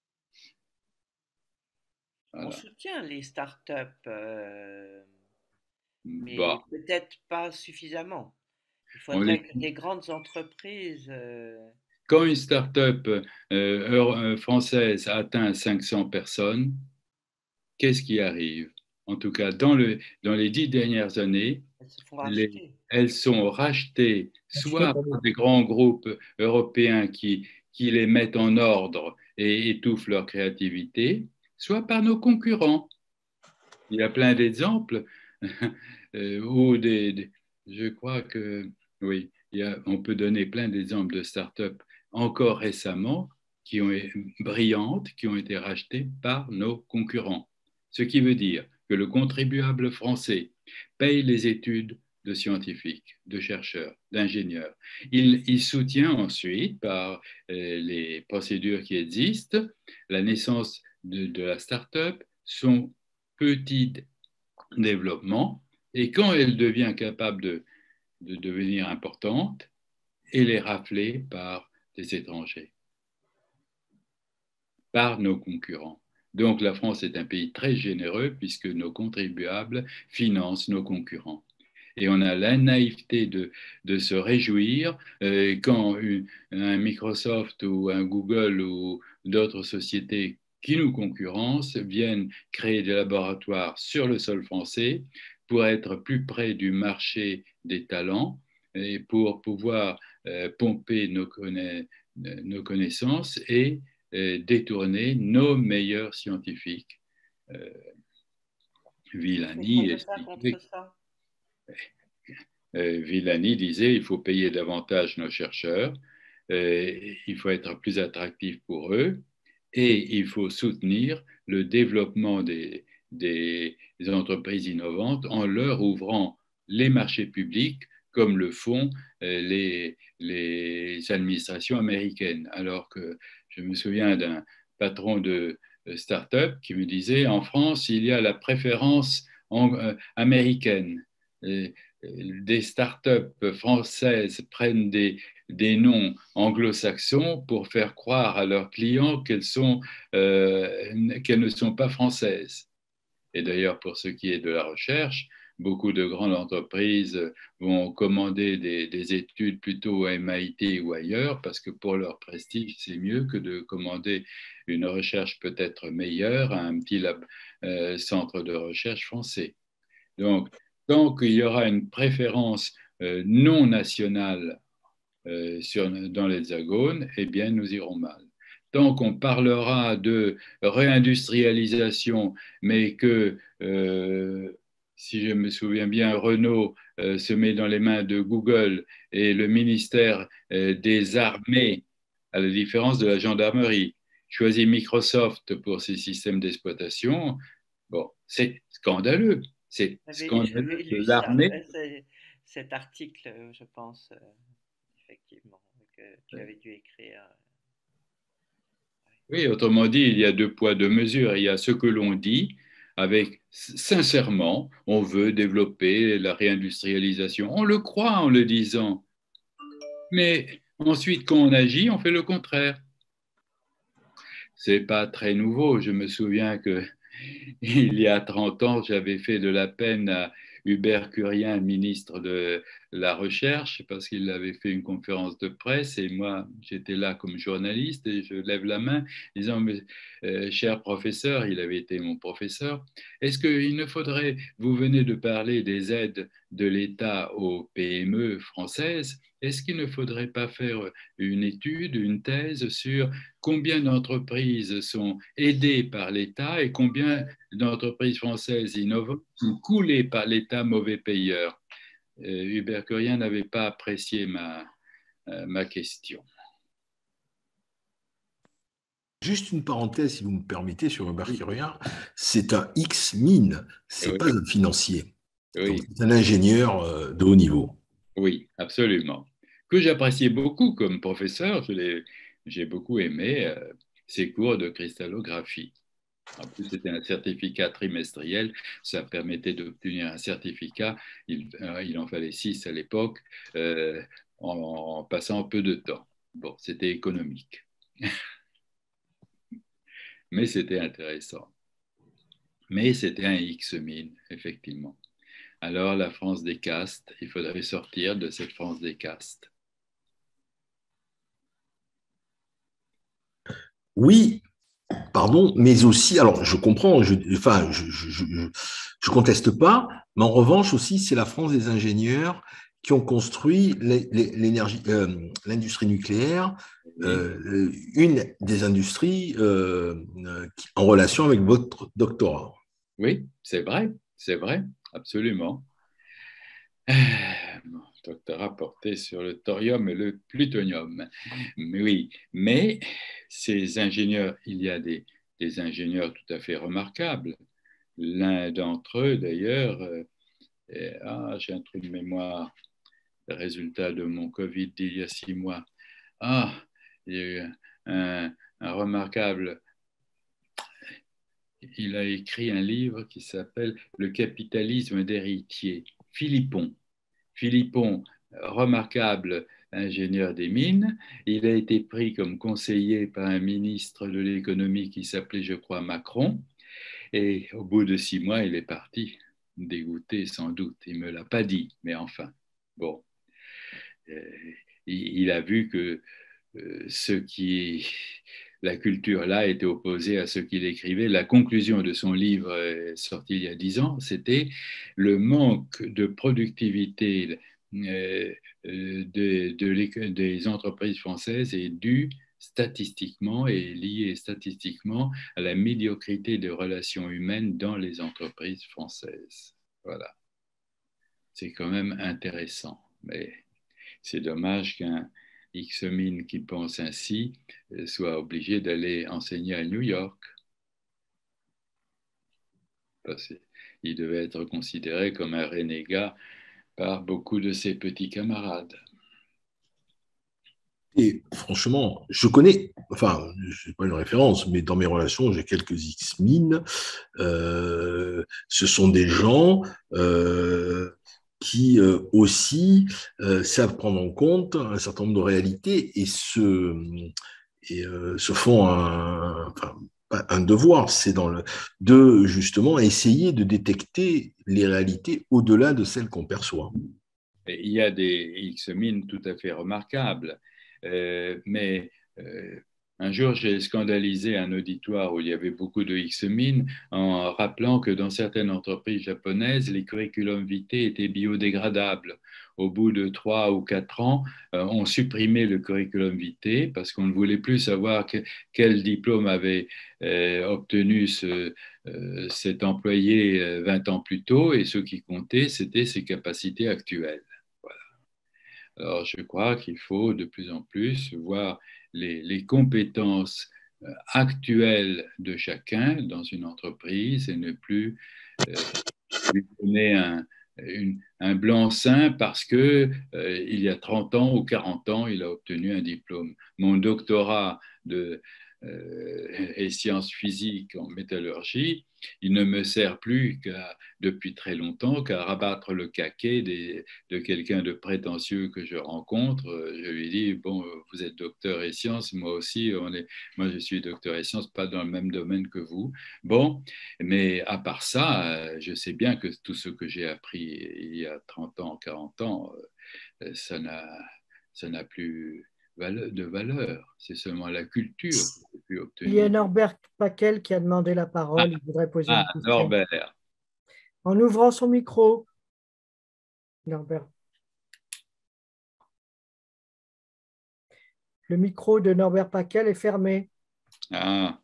On Voilà. soutient les startups, euh, mais Bah, peut-être pas suffisamment. Il on les faudrait que des grandes entreprises. Euh, Quand une start-up euh, française atteint cinq cents personnes, qu'est-ce qui arrive? En tout cas, dans, le, dans les dix dernières années, elles se font les, racheter. elles sont rachetées Acheté soit par par des grands groupes européens qui, qui les mettent en ordre et étouffent leur créativité, soit par nos concurrents. Il y a plein d'exemples euh, où des, des, je crois que, oui, il y a, on peut donner plein d'exemples de start-up encore récemment qui ont été brillantes, qui ont été rachetées par nos concurrents. Ce qui veut dire que le contribuable français paye les études de scientifiques, de chercheurs, d'ingénieurs. Il, il soutient ensuite, par euh, les procédures qui existent, la naissance de, de la start-up, son petit développement, et quand elle devient capable de, de devenir importante, elle est raflée par des étrangers, par nos concurrents. Donc la France est un pays très généreux puisque nos contribuables financent nos concurrents. Et on a la naïveté de, de se réjouir euh, quand une, un Microsoft ou un Google ou d'autres sociétés qui nous concurrencent viennent créer des laboratoires sur le sol français pour être plus près du marché des talents et pour pouvoir euh, pomper nos, conna nos connaissances et euh, détourner nos meilleurs scientifiques. Euh, Qu'est-ce qu'on Villani peut faire contre expliquait ça? Euh, Villani disait il faut payer davantage nos chercheurs, euh, il faut être plus attractif pour eux et il faut soutenir le développement des, des entreprises innovantes en leur ouvrant les marchés publics comme le font euh, les, les administrations américaines. Alors que je me souviens d'un patron de start-up qui me disait en France, il y a la préférence en, euh, américaine. Et, des startups françaises prennent des, des noms anglo-saxons pour faire croire à leurs clients qu'elles sont, euh, qu'elles ne sont pas françaises. Et d'ailleurs, pour ce qui est de la recherche, beaucoup de grandes entreprises vont commander des, des études plutôt à M I T ou ailleurs, parce que pour leur prestige, c'est mieux que de commander une recherche peut-être meilleure à un petit lab, euh, centre de recherche français. Donc, tant qu'il y aura une préférence euh, non nationale euh, sur, dans l'Hexagone, eh bien, nous irons mal. Tant qu'on parlera de réindustrialisation, mais que, euh, si je me souviens bien, Renault euh, se met dans les mains de Google et le ministère euh, des Armées, à la différence de la gendarmerie, choisit Microsoft pour ses systèmes d'exploitation, bon, c'est scandaleux. C'est J'avais scandaleux j'avais que lu ça, l'armée. euh, cet article, euh, je pense, euh, effectivement, que tu avais dû écrire. Oui, autrement dit, il y a deux poids, deux mesures. Il y a ce que l'on dit avec sincèrement, on veut développer la réindustrialisation. On le croit en le disant. Mais ensuite, quand on agit, on fait le contraire. C'est pas très nouveau. Je me souviens que il y a trente ans, j'avais fait de la peine à Hubert Curien, ministre de la Recherche, parce qu'il avait fait une conférence de presse et moi, j'étais là comme journaliste et je lève la main disant, mais, euh, cher professeur, il avait été mon professeur, est-ce qu'il ne faudrait, vous venez de parler des aides de l'État aux P M E françaises, est-ce qu'il ne faudrait pas faire une étude, une thèse sur combien d'entreprises sont aidées par l'État et combien d'entreprises françaises innovantes sont coulées par l'État mauvais payeur. Euh, Hubert Curien n'avait pas apprécié ma, euh, ma question. Juste une parenthèse, si vous me permettez, sur Hubert Curien, c'est un X-Mine, c'est Oui. pas un financier. Oui. C'est un ingénieur de haut niveau. Oui, absolument. Que j'appréciais beaucoup comme professeur, j'ai beaucoup aimé euh, ses cours de cristallographie. En plus, c'était un certificat trimestriel. Ça permettait d'obtenir un certificat. Il, euh, il en fallait six à l'époque, euh, en, en passant peu de temps. Bon, c'était économique. Mais c'était intéressant. Mais c'était un X-Mine, effectivement. Alors, la France des castes, il faudrait sortir de cette France des castes. Oui, pardon, mais aussi, alors je comprends, je, enfin, je, je, je, je conteste pas, mais en revanche aussi, c'est la France des ingénieurs qui ont construit l'énergie, euh, l'industrie nucléaire, Oui. euh, une des industries euh, qui, en relation avec votre doctorat. Oui, c'est vrai, c'est vrai, absolument. Mon doctorat porté sur le thorium et le plutonium. Mais oui, mais ces ingénieurs, il y a des, des ingénieurs tout à fait remarquables. L'un d'entre eux, d'ailleurs, euh, est, ah, j'ai un trou de mémoire, le résultat de mon Covid d'il y a six mois. Ah, il y a eu un, un remarquable. Il a écrit un livre qui s'appelle Le capitalisme d'héritier. Philippon. Philippon, remarquable ingénieur des mines, il a été pris comme conseiller par un ministre de l'économie qui s'appelait, je crois, Macron. Et au bout de six mois, il est parti, dégoûté sans doute. Il ne me l'a pas dit, mais enfin, bon. Euh, il a vu que euh, ce qui, la culture là était opposée à ce qu'il écrivait. La conclusion de son livre sorti il y a dix ans, c'était le manque de productivité euh, de, de des entreprises françaises est dû statistiquement et lié statistiquement à la médiocrité des relations humaines dans les entreprises françaises. Voilà. C'est quand même intéressant, mais c'est dommage qu'un X-Mine qui pense ainsi soit obligé d'aller enseigner à New York. Parce qu'il devait être considéré comme un renégat par beaucoup de ses petits camarades. Et franchement, je connais, enfin, je n'ai pas une référence, mais dans mes relations, j'ai quelques X-Mines. Euh, ce sont des gens euh, qui euh, aussi euh, savent prendre en compte un certain nombre de réalités et se, et, euh, se font un, enfin, un devoir, c'est dans le, de justement essayer de détecter les réalités au-delà de celles qu'on perçoit. Il y a des X-mines tout à fait remarquables, euh, mais euh, un jour j'ai scandalisé un auditoire où il y avait beaucoup de X-mines en rappelant que dans certaines entreprises japonaises, les curriculum vitae étaient biodégradables. Au bout de trois ou quatre ans, euh, on supprimait le curriculum vitae parce qu'on ne voulait plus savoir que, quel diplôme avait euh, obtenu ce, euh, cet employé euh, vingt ans plus tôt, et ce qui comptait, c'était ses capacités actuelles. Alors, je crois qu'il faut de plus en plus voir les, les compétences euh, actuelles de chacun dans une entreprise et ne plus euh, lui donner un, une, un blanc-seing parce que euh, il y a trente ans ou quarante ans, il a obtenu un diplôme. Mon doctorat de euh, et sciences physiques en métallurgie, il ne me sert plus qu'à, depuis très longtemps qu'à rabattre le caquet des, de quelqu'un de prétentieux que je rencontre. Je lui dis, bon, vous êtes docteur et sciences, moi aussi, on est, moi je suis docteur et sciences, pas dans le même domaine que vous. Bon, mais à part ça, je sais bien que tout ce que j'ai appris il y a trente ans, quarante ans, ça n'a, ça n'a plus de valeur. C'est seulement la culture que j'ai pu Il y a obtenir. Norbert Paquel qui a demandé la parole. Il voudrait poser Ah, une question. Norbert. En ouvrant son micro. Norbert. Le micro de Norbert Paquel est fermé. Ah.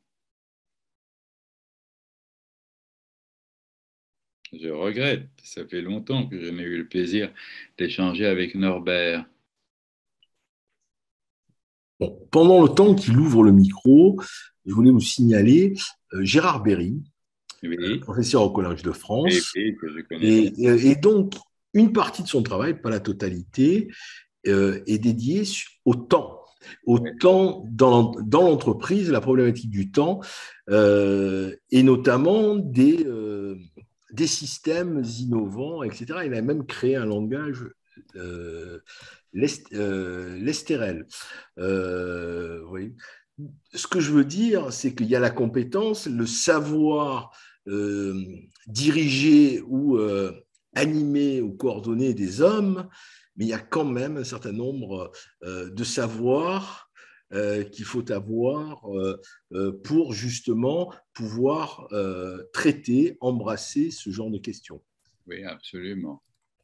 Je regrette. Ça fait longtemps que je n'ai eu le plaisir d'échanger avec Norbert. Bon, pendant le temps qu'il ouvre le micro, je voulais vous signaler euh, Gérard Berry, Oui. euh, professeur au Collège de France. Oui, oui, que je connais. Et, et, et donc, une partie de son travail, pas la totalité, euh, est dédiée au temps. Au oui. temps dans, dans l'entreprise, la problématique du temps, euh, et notamment des, euh, des systèmes innovants, et cetera. Il a même créé un langage euh, l'Estérel. Euh, oui. Ce que je veux dire, c'est qu'il y a la compétence, le savoir euh, diriger ou euh, animer ou coordonner des hommes, mais il y a quand même un certain nombre euh, de savoirs euh, qu'il faut avoir euh, pour justement pouvoir euh, traiter, embrasser ce genre de questions. Oui, absolument.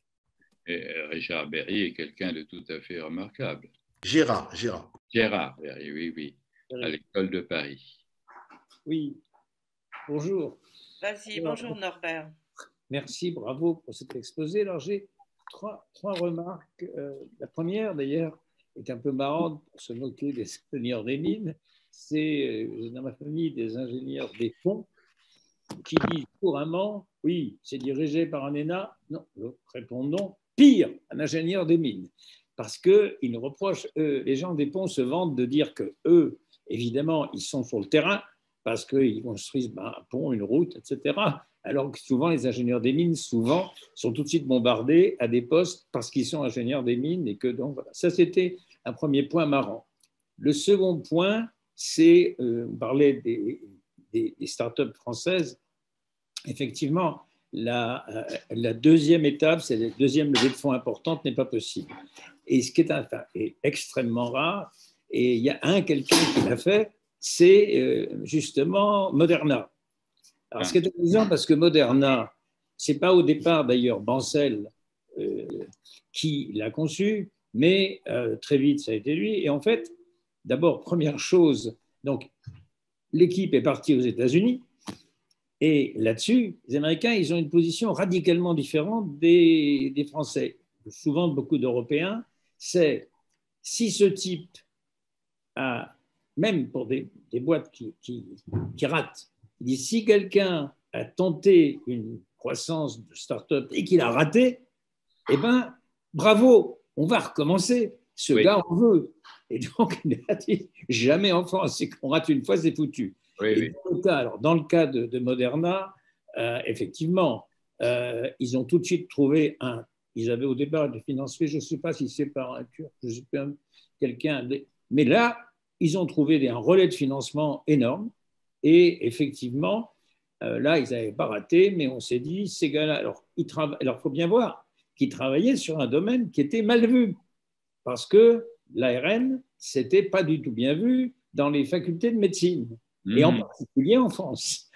Et Richard Berry est quelqu'un de tout à fait remarquable. Gérard, Gérard. Gérard Berry, oui, oui, à l'école de Paris. Oui, bonjour. Vas-y, bonjour Norbert. Merci, bravo pour cet exposé. Alors j'ai trois, trois remarques. Euh, la première, d'ailleurs, est un peu marrante pour se moquer des ingénieurs des mines. C'est euh, dans ma famille des ingénieurs des ponts qui disent couramment, oui, c'est dirigé par un E N A. Non, répondons, pire, un ingénieur des mines. Parce qu'ils nous reprochent, eux, les gens des ponts se vantent de dire que eux, évidemment, ils sont sur le terrain parce qu'ils construisent ben, un pont, une route, et cetera. Alors que souvent, les ingénieurs des mines, souvent, sont tout de suite bombardés à des postes parce qu'ils sont ingénieurs des mines et que donc, voilà. Ça, c'était un premier point marrant. Le second point, c'est, euh, on parlait des, des, des startups françaises. Effectivement, la, la deuxième étape, c'est la deuxième levée de fonds importante, n'est pas possible. Et ce qui est, enfin, est extrêmement rare, et il y a un quelqu'un qui l'a fait, c'est euh, justement Moderna. Alors, ce qui est amusant, parce que Moderna, ce n'est pas au départ d'ailleurs Bancel euh, qui l'a conçu, mais euh, très vite ça a été lui. Et en fait, d'abord, première chose, donc l'équipe est partie aux États-Unis. Et là-dessus, les Américains, ils ont une position radicalement différente des, des Français. Souvent, beaucoup d'Européens, c'est si ce type a, même pour des, des boîtes qui, qui, qui ratent, il dit si quelqu'un a tenté une croissance de start-up et qu'il a raté, eh bien, bravo, on va recommencer. Ce oui. gars, on veut. Et donc, il a dit jamais en France, c'est qu'on rate une fois, c'est foutu. Oui, et oui. Dans, le cas, alors, dans le cas de, de Moderna, euh, effectivement, euh, ils ont tout de suite trouvé un, Ils avaient au départ été financés, je ne sais pas si c'est par un Turc, je sais pas, quelqu'un. Mais là, ils ont trouvé un relais de financement énorme. Et effectivement, euh, là, ils n'avaient pas raté, mais on s'est dit, ces gars-là, alors il trava... alors, faut bien voir qu'ils travaillaient sur un domaine qui était mal vu. Parce que l'A R N, ce n'était pas du tout bien vu dans les facultés de médecine, mmh. et en particulier en France.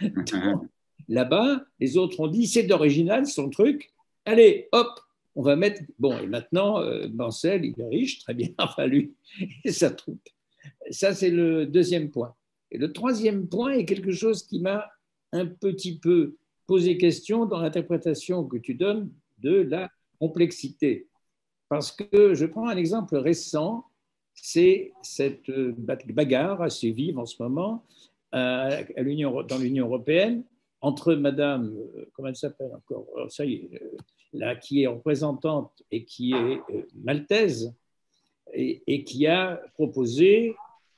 Là-bas, les autres ont dit, c'est d'original son truc, allez, hop, on va mettre… Bon, et maintenant, euh, Bancel, il est riche, très bien, enfin lui, et sa troupe. Ça, c'est le deuxième point. Et le troisième point est quelque chose qui m'a un petit peu posé question dans l'interprétation que tu donnes de la complexité. Parce que je prends un exemple récent, c'est cette bagarre assez vive en ce moment à l'Union, dans l'Union européenne entre Madame, comment elle s'appelle encore, ça y est, là, qui est représentante et qui est maltaise et, et qui a proposé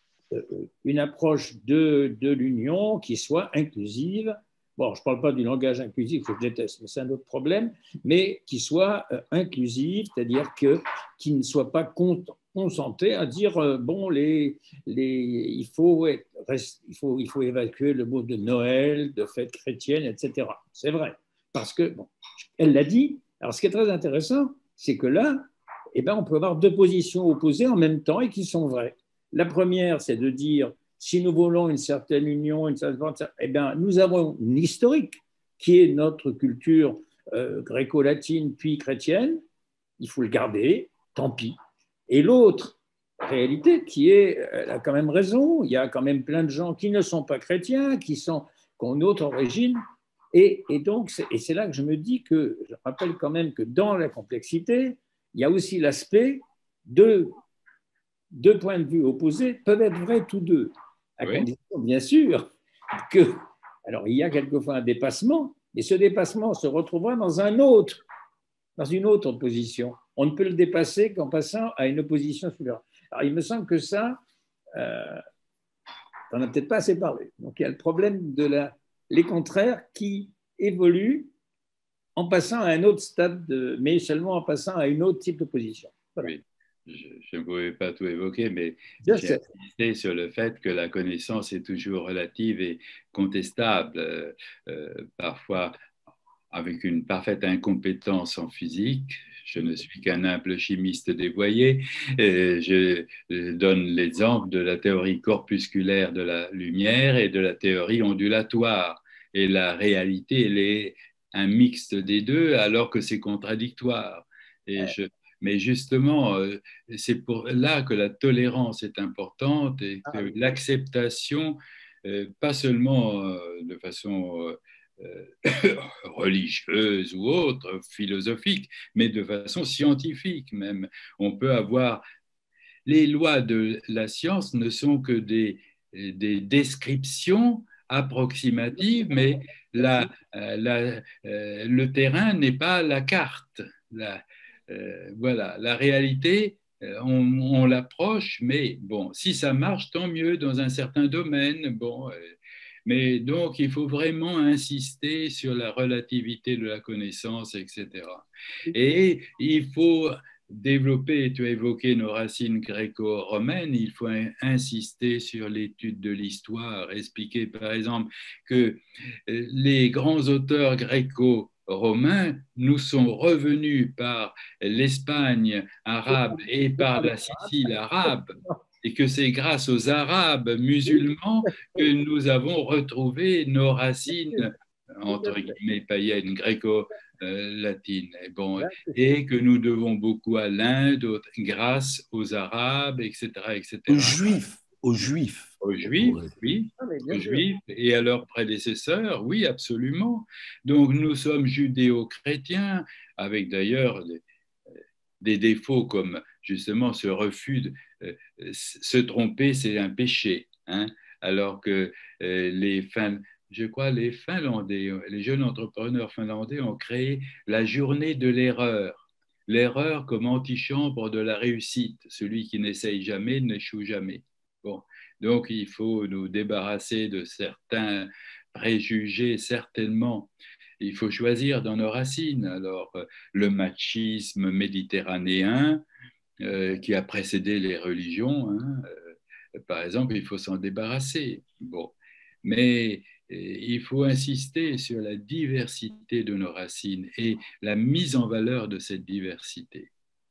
une approche de, de l'Union qui soit inclusive. Bon, je ne parle pas du langage inclusif que je déteste, mais c'est un autre problème, mais qui soit euh, inclusive, c'est-à-dire que, qui ne soit pas consenté à dire, euh, bon, les, les, il, faut être, reste, il, faut, il faut évacuer le mot de Noël, de fête chrétienne, et cetera. C'est vrai, parce que, bon, elle l'a dit. Alors, ce qui est très intéressant, c'est que là, eh ben, on peut avoir deux positions opposées en même temps et qui sont vraies. La première, c'est de dire, si nous voulons une certaine union, une certaine, eh bien, nous avons une historique qui est notre culture euh, gréco-latine puis chrétienne. Il faut le garder, tant pis. Et l'autre réalité qui est, elle a quand même raison, il y a quand même plein de gens qui ne sont pas chrétiens, qui, sont, qui ont une autre origine. Et, et donc, c'est, et c'est là que je me dis que, je rappelle quand même que dans la complexité, il y a aussi l'aspect de deux points de vue opposés peuvent être vrais tous deux, à oui. condition, bien sûr, que… Alors, il y a quelquefois un dépassement, et ce dépassement se retrouvera dans un autre, dans une autre opposition. On ne peut le dépasser qu'en passant à une opposition supérieure. Alors, il me semble que ça, euh, on n'en a peut-être pas assez parlé. Donc, il y a le problème de la, les contraires qui évoluent en passant à un autre stade, de, mais seulement en passant à une autre type d'opposition. Voilà. Oui. Je ne pouvais pas tout évoquer, mais j'ai insisté sur le fait que la connaissance est toujours relative et contestable, euh, euh, parfois avec une parfaite incompétence en physique. Je ne suis qu'un humble chimiste dévoyé. Et je, je donne l'exemple de la théorie corpusculaire de la lumière et de la théorie ondulatoire. Et la réalité, elle est un mixte des deux, alors que c'est contradictoire. Et je Mais justement, c'est pour là que la tolérance est importante et que l'acceptation, pas seulement de façon religieuse ou autre, philosophique, mais de façon scientifique même. On peut avoir… Les lois de la science ne sont que des, des descriptions approximatives, mais la, la, le terrain n'est pas la carte. La, Euh, voilà, la réalité, on, on l'approche, mais bon, si ça marche, tant mieux dans un certain domaine. Bon, euh, mais donc, il faut vraiment insister sur la relativité de la connaissance, et cetera. Et il faut développer, tu as évoqué nos racines gréco-romaines, il faut insister sur l'étude de l'histoire, expliquer par exemple que les grands auteurs gréco romains nous sont revenus par l'Espagne arabe et par la Sicile arabe, et que c'est grâce aux Arabes musulmans que nous avons retrouvé nos racines, entre guillemets, païennes, gréco-latines. Et, bon, et que nous devons beaucoup à l'Inde grâce aux Arabes, et cetera, et cetera. Aux Juifs. Aux Juifs. Aux Juifs, oui, aux Juifs et à leurs prédécesseurs, oui, absolument. Donc nous sommes judéo-chrétiens, avec d'ailleurs des, des défauts comme justement ce refus de euh, se tromper, c'est un péché, hein, alors que euh, les fin, je crois les Finlandais, les jeunes entrepreneurs finlandais ont créé la journée de l'erreur. L'erreur comme antichambre de la réussite. Celui qui n'essaye jamais n'échoue jamais. Bon. Donc, il faut nous débarrasser de certains préjugés, certainement. il faut choisir dans nos racines. Alors, euh, le machisme méditerranéen euh, qui a précédé les religions, hein, euh, par exemple, il faut s'en débarrasser. Bon, mais euh, il faut insister sur la diversité de nos racines et la mise en valeur de cette diversité.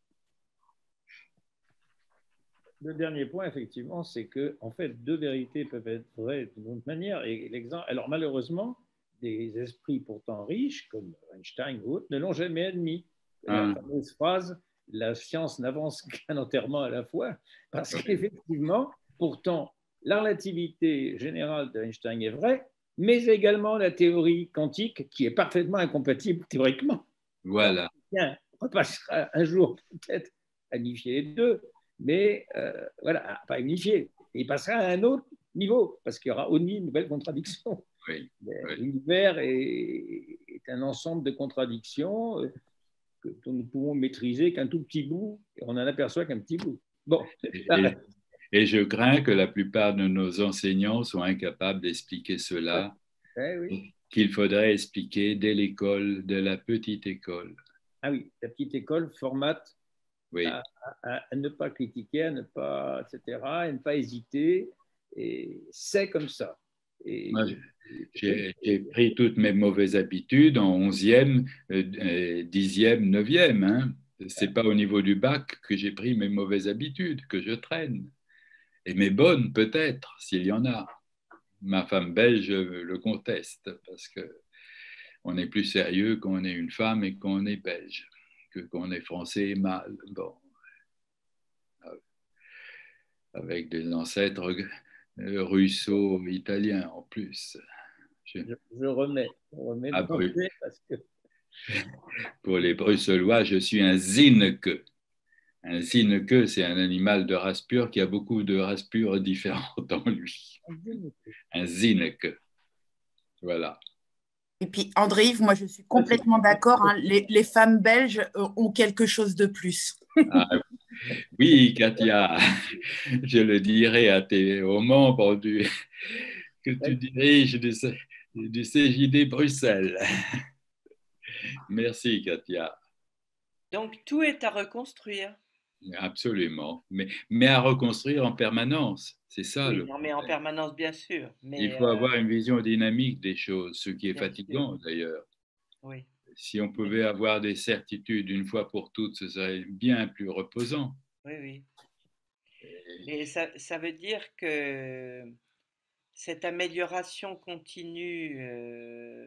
Le dernier point, effectivement, c'est que, en fait, deux vérités peuvent être vraies d'une autre manière. Et l'exemple, alors malheureusement, des esprits pourtant riches, comme Einstein ou autres, ne l'ont jamais admis. La Hein? fameuse phrase, la science n'avance qu'un enterrement à la fois, parce Oui. qu'effectivement, pourtant, la relativité générale d'Einstein est vraie, mais également la théorie quantique, qui est parfaitement incompatible théoriquement. Voilà. Alors, bien, on passera un jour peut-être à unifier les deux, mais euh, voilà, pas unifier. Il passera à un autre niveau, parce qu'il y aura aussi une nouvelle contradiction. Oui, oui. L'univers est, est un ensemble de contradictions euh, que nous ne pouvons maîtriser qu'un tout petit bout, et on n'en aperçoit qu'un petit bout. Bon. Et, et, et je crains que la plupart de nos enseignants soient incapables d'expliquer cela, ouais, oui. qu'il faudrait expliquer dès l'école, de la petite école. Ah oui, la petite école formate oui. à, à, à ne pas critiquer, à ne pas, et cetera, à ne pas hésiter, et c'est comme ça. Et Moi, j'ai, j'ai pris toutes mes mauvaises habitudes en onzième, euh, dixième, neuvième. Hein. Ce n'est pas au niveau du bac que j'ai pris mes mauvaises habitudes, que je traîne. Et mes bonnes, peut-être, s'il y en a. Ma femme belge le conteste, parce qu'on est plus sérieux quand on est une femme et quand on est belge, que quand on est français et mâle. Bon. Avec des ancêtres russo-italiens en plus. Je, je remets, je remets ah, le parce que... Pour les Bruxellois, je suis un Zinneke. Un Zinneke, c'est un animal de race pure qui a beaucoup de races pures différentes en lui. Un Zinneke. Voilà. Et puis, André-Yves, moi, je suis complètement d'accord. Hein, les, les femmes belges ont quelque chose de plus. Ah, oui, Katia, je le dirai à tes, aux membres du, que tu diriges du, du C J D Bruxelles. Merci, Katia. Donc, tout est à reconstruire. Absolument, mais, mais à reconstruire en permanence, c'est ça oui, le non, mais en permanence, bien sûr. Mais il faut euh, avoir une vision dynamique des choses, ce qui est fatigant sûr. d'ailleurs. Oui. Si on pouvait avoir des certitudes une fois pour toutes, ce serait bien plus reposant. Oui, oui. Et ça, ça veut dire que cette amélioration continue euh,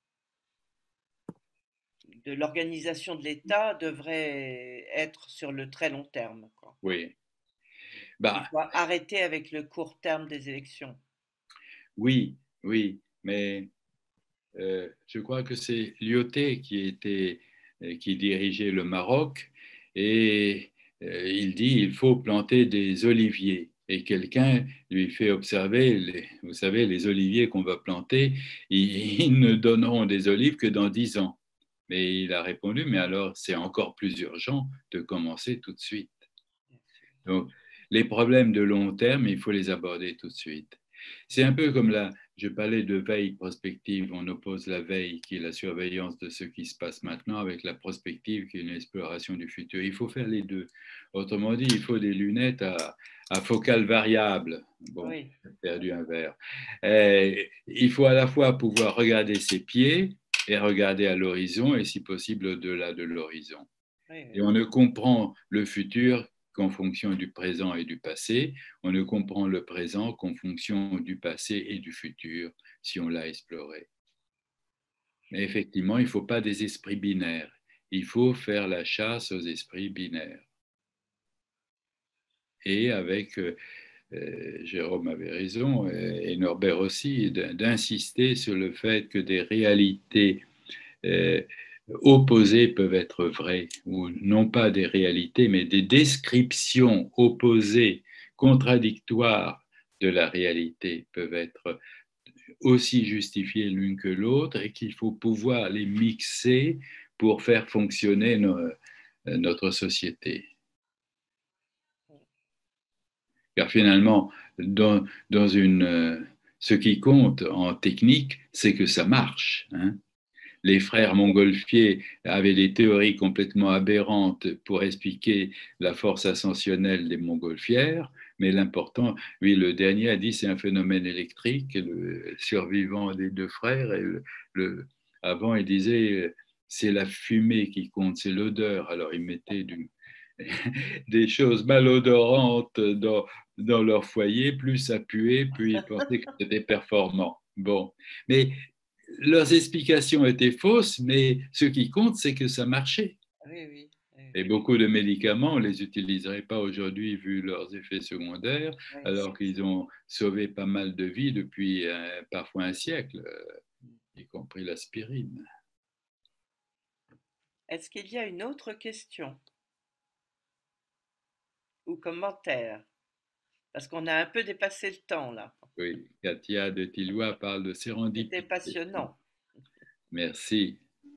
de l'organisation de l'État devrait être sur le très long terme. Quoi. Oui. Bah, il faut arrêter avec le court terme des élections. Oui, oui, mais euh, je crois que c'est Lyoté qui était, qui dirigeait le Maroc et euh, il dit il faut planter des oliviers. Et quelqu'un lui fait observer, les, vous savez, les oliviers qu'on va planter, ils, ils ne donneront des olives que dans dix ans. Mais il a répondu, mais alors c'est encore plus urgent de commencer tout de suite. Donc, les problèmes de long terme, il faut les aborder tout de suite. C'est un peu comme là, je parlais de veille prospective, on oppose la veille qui est la surveillance de ce qui se passe maintenant avec la prospective qui est une exploration du futur. Il faut faire les deux. Autrement dit, il faut des lunettes à, à focale variable. Bon, oui. j'ai perdu un verre. Et il faut à la fois pouvoir regarder ses pieds et regarder à l'horizon et si possible au-delà de l'horizon. Oui, oui. Et on ne comprend le futur qu'en fonction du présent et du passé. On ne comprend le présent qu'en fonction du passé et du futur, si on l'a exploré. Mais effectivement, il ne faut pas des esprits binaires. Il faut faire la chasse aux esprits binaires. Et avec, euh, Jérôme avait raison, et Norbert aussi, d'insister sur le fait que des réalités euh, opposées peuvent être vraies, ou non pas des réalités, mais des descriptions opposées, contradictoires de la réalité peuvent être aussi justifiées l'une que l'autre et qu'il faut pouvoir les mixer pour faire fonctionner nos, notre société. Car finalement, dans, dans une, ce qui compte en technique, c'est que ça marche, hein. les frères Montgolfier avaient des théories complètement aberrantes pour expliquer la force ascensionnelle des montgolfières, mais l'important, oui, le dernier a dit c'est un phénomène électrique, le survivant des deux frères, et le, le, avant il disait c'est la fumée qui compte, c'est l'odeur, alors il mettait du, des choses malodorantes dans, dans leur foyer, plus ça puait, plus ils pensaient que c'était performant. Bon, mais leurs explications étaient fausses, mais ce qui compte, c'est que ça marchait. Oui, oui, oui. Et beaucoup de médicaments, on ne les utiliserait pas aujourd'hui vu leurs effets secondaires, Oui, alors qu'ils ont sauvé pas mal de vies depuis euh, parfois un siècle, euh, y compris l'aspirine. Est-ce qu'il y a une autre question ou commentaire? Parce qu'on a un peu dépassé le temps là. Oui, Katia de Tilloy parle de sérendipité. C'était passionnant. Merci.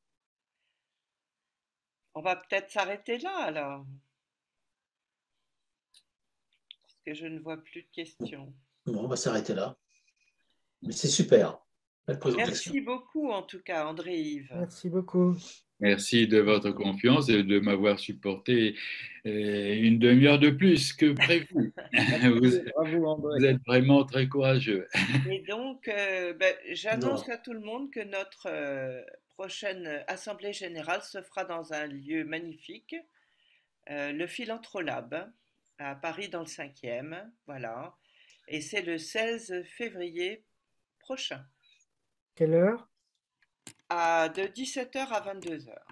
On va peut-être s'arrêter là alors. Parce que je ne vois plus de questions. Bon, on va s'arrêter là. Mais c'est super. Belle présentation. Merci beaucoup en tout cas, André-Yves. Merci beaucoup. Merci de votre confiance et de m'avoir supporté une demi-heure de plus que prévu. Vous, Bravo, André. vous êtes vraiment très courageux. Et donc, euh, ben, j'annonce à tout le monde que notre euh, prochaine assemblée générale se fera dans un lieu magnifique, euh, le Philantrolab, à Paris dans le cinquième. Voilà. Et c'est le seize février prochain. Quelle heure? À, de dix-sept heures à vingt-deux heures.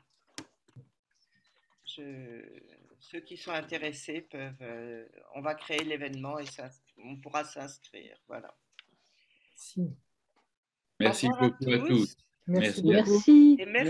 Je, ceux qui sont intéressés peuvent. Euh, on va créer l'événement et on pourra s'inscrire. Voilà. Si. Merci beaucoup à tous. Merci. Merci. Merci. Et merci.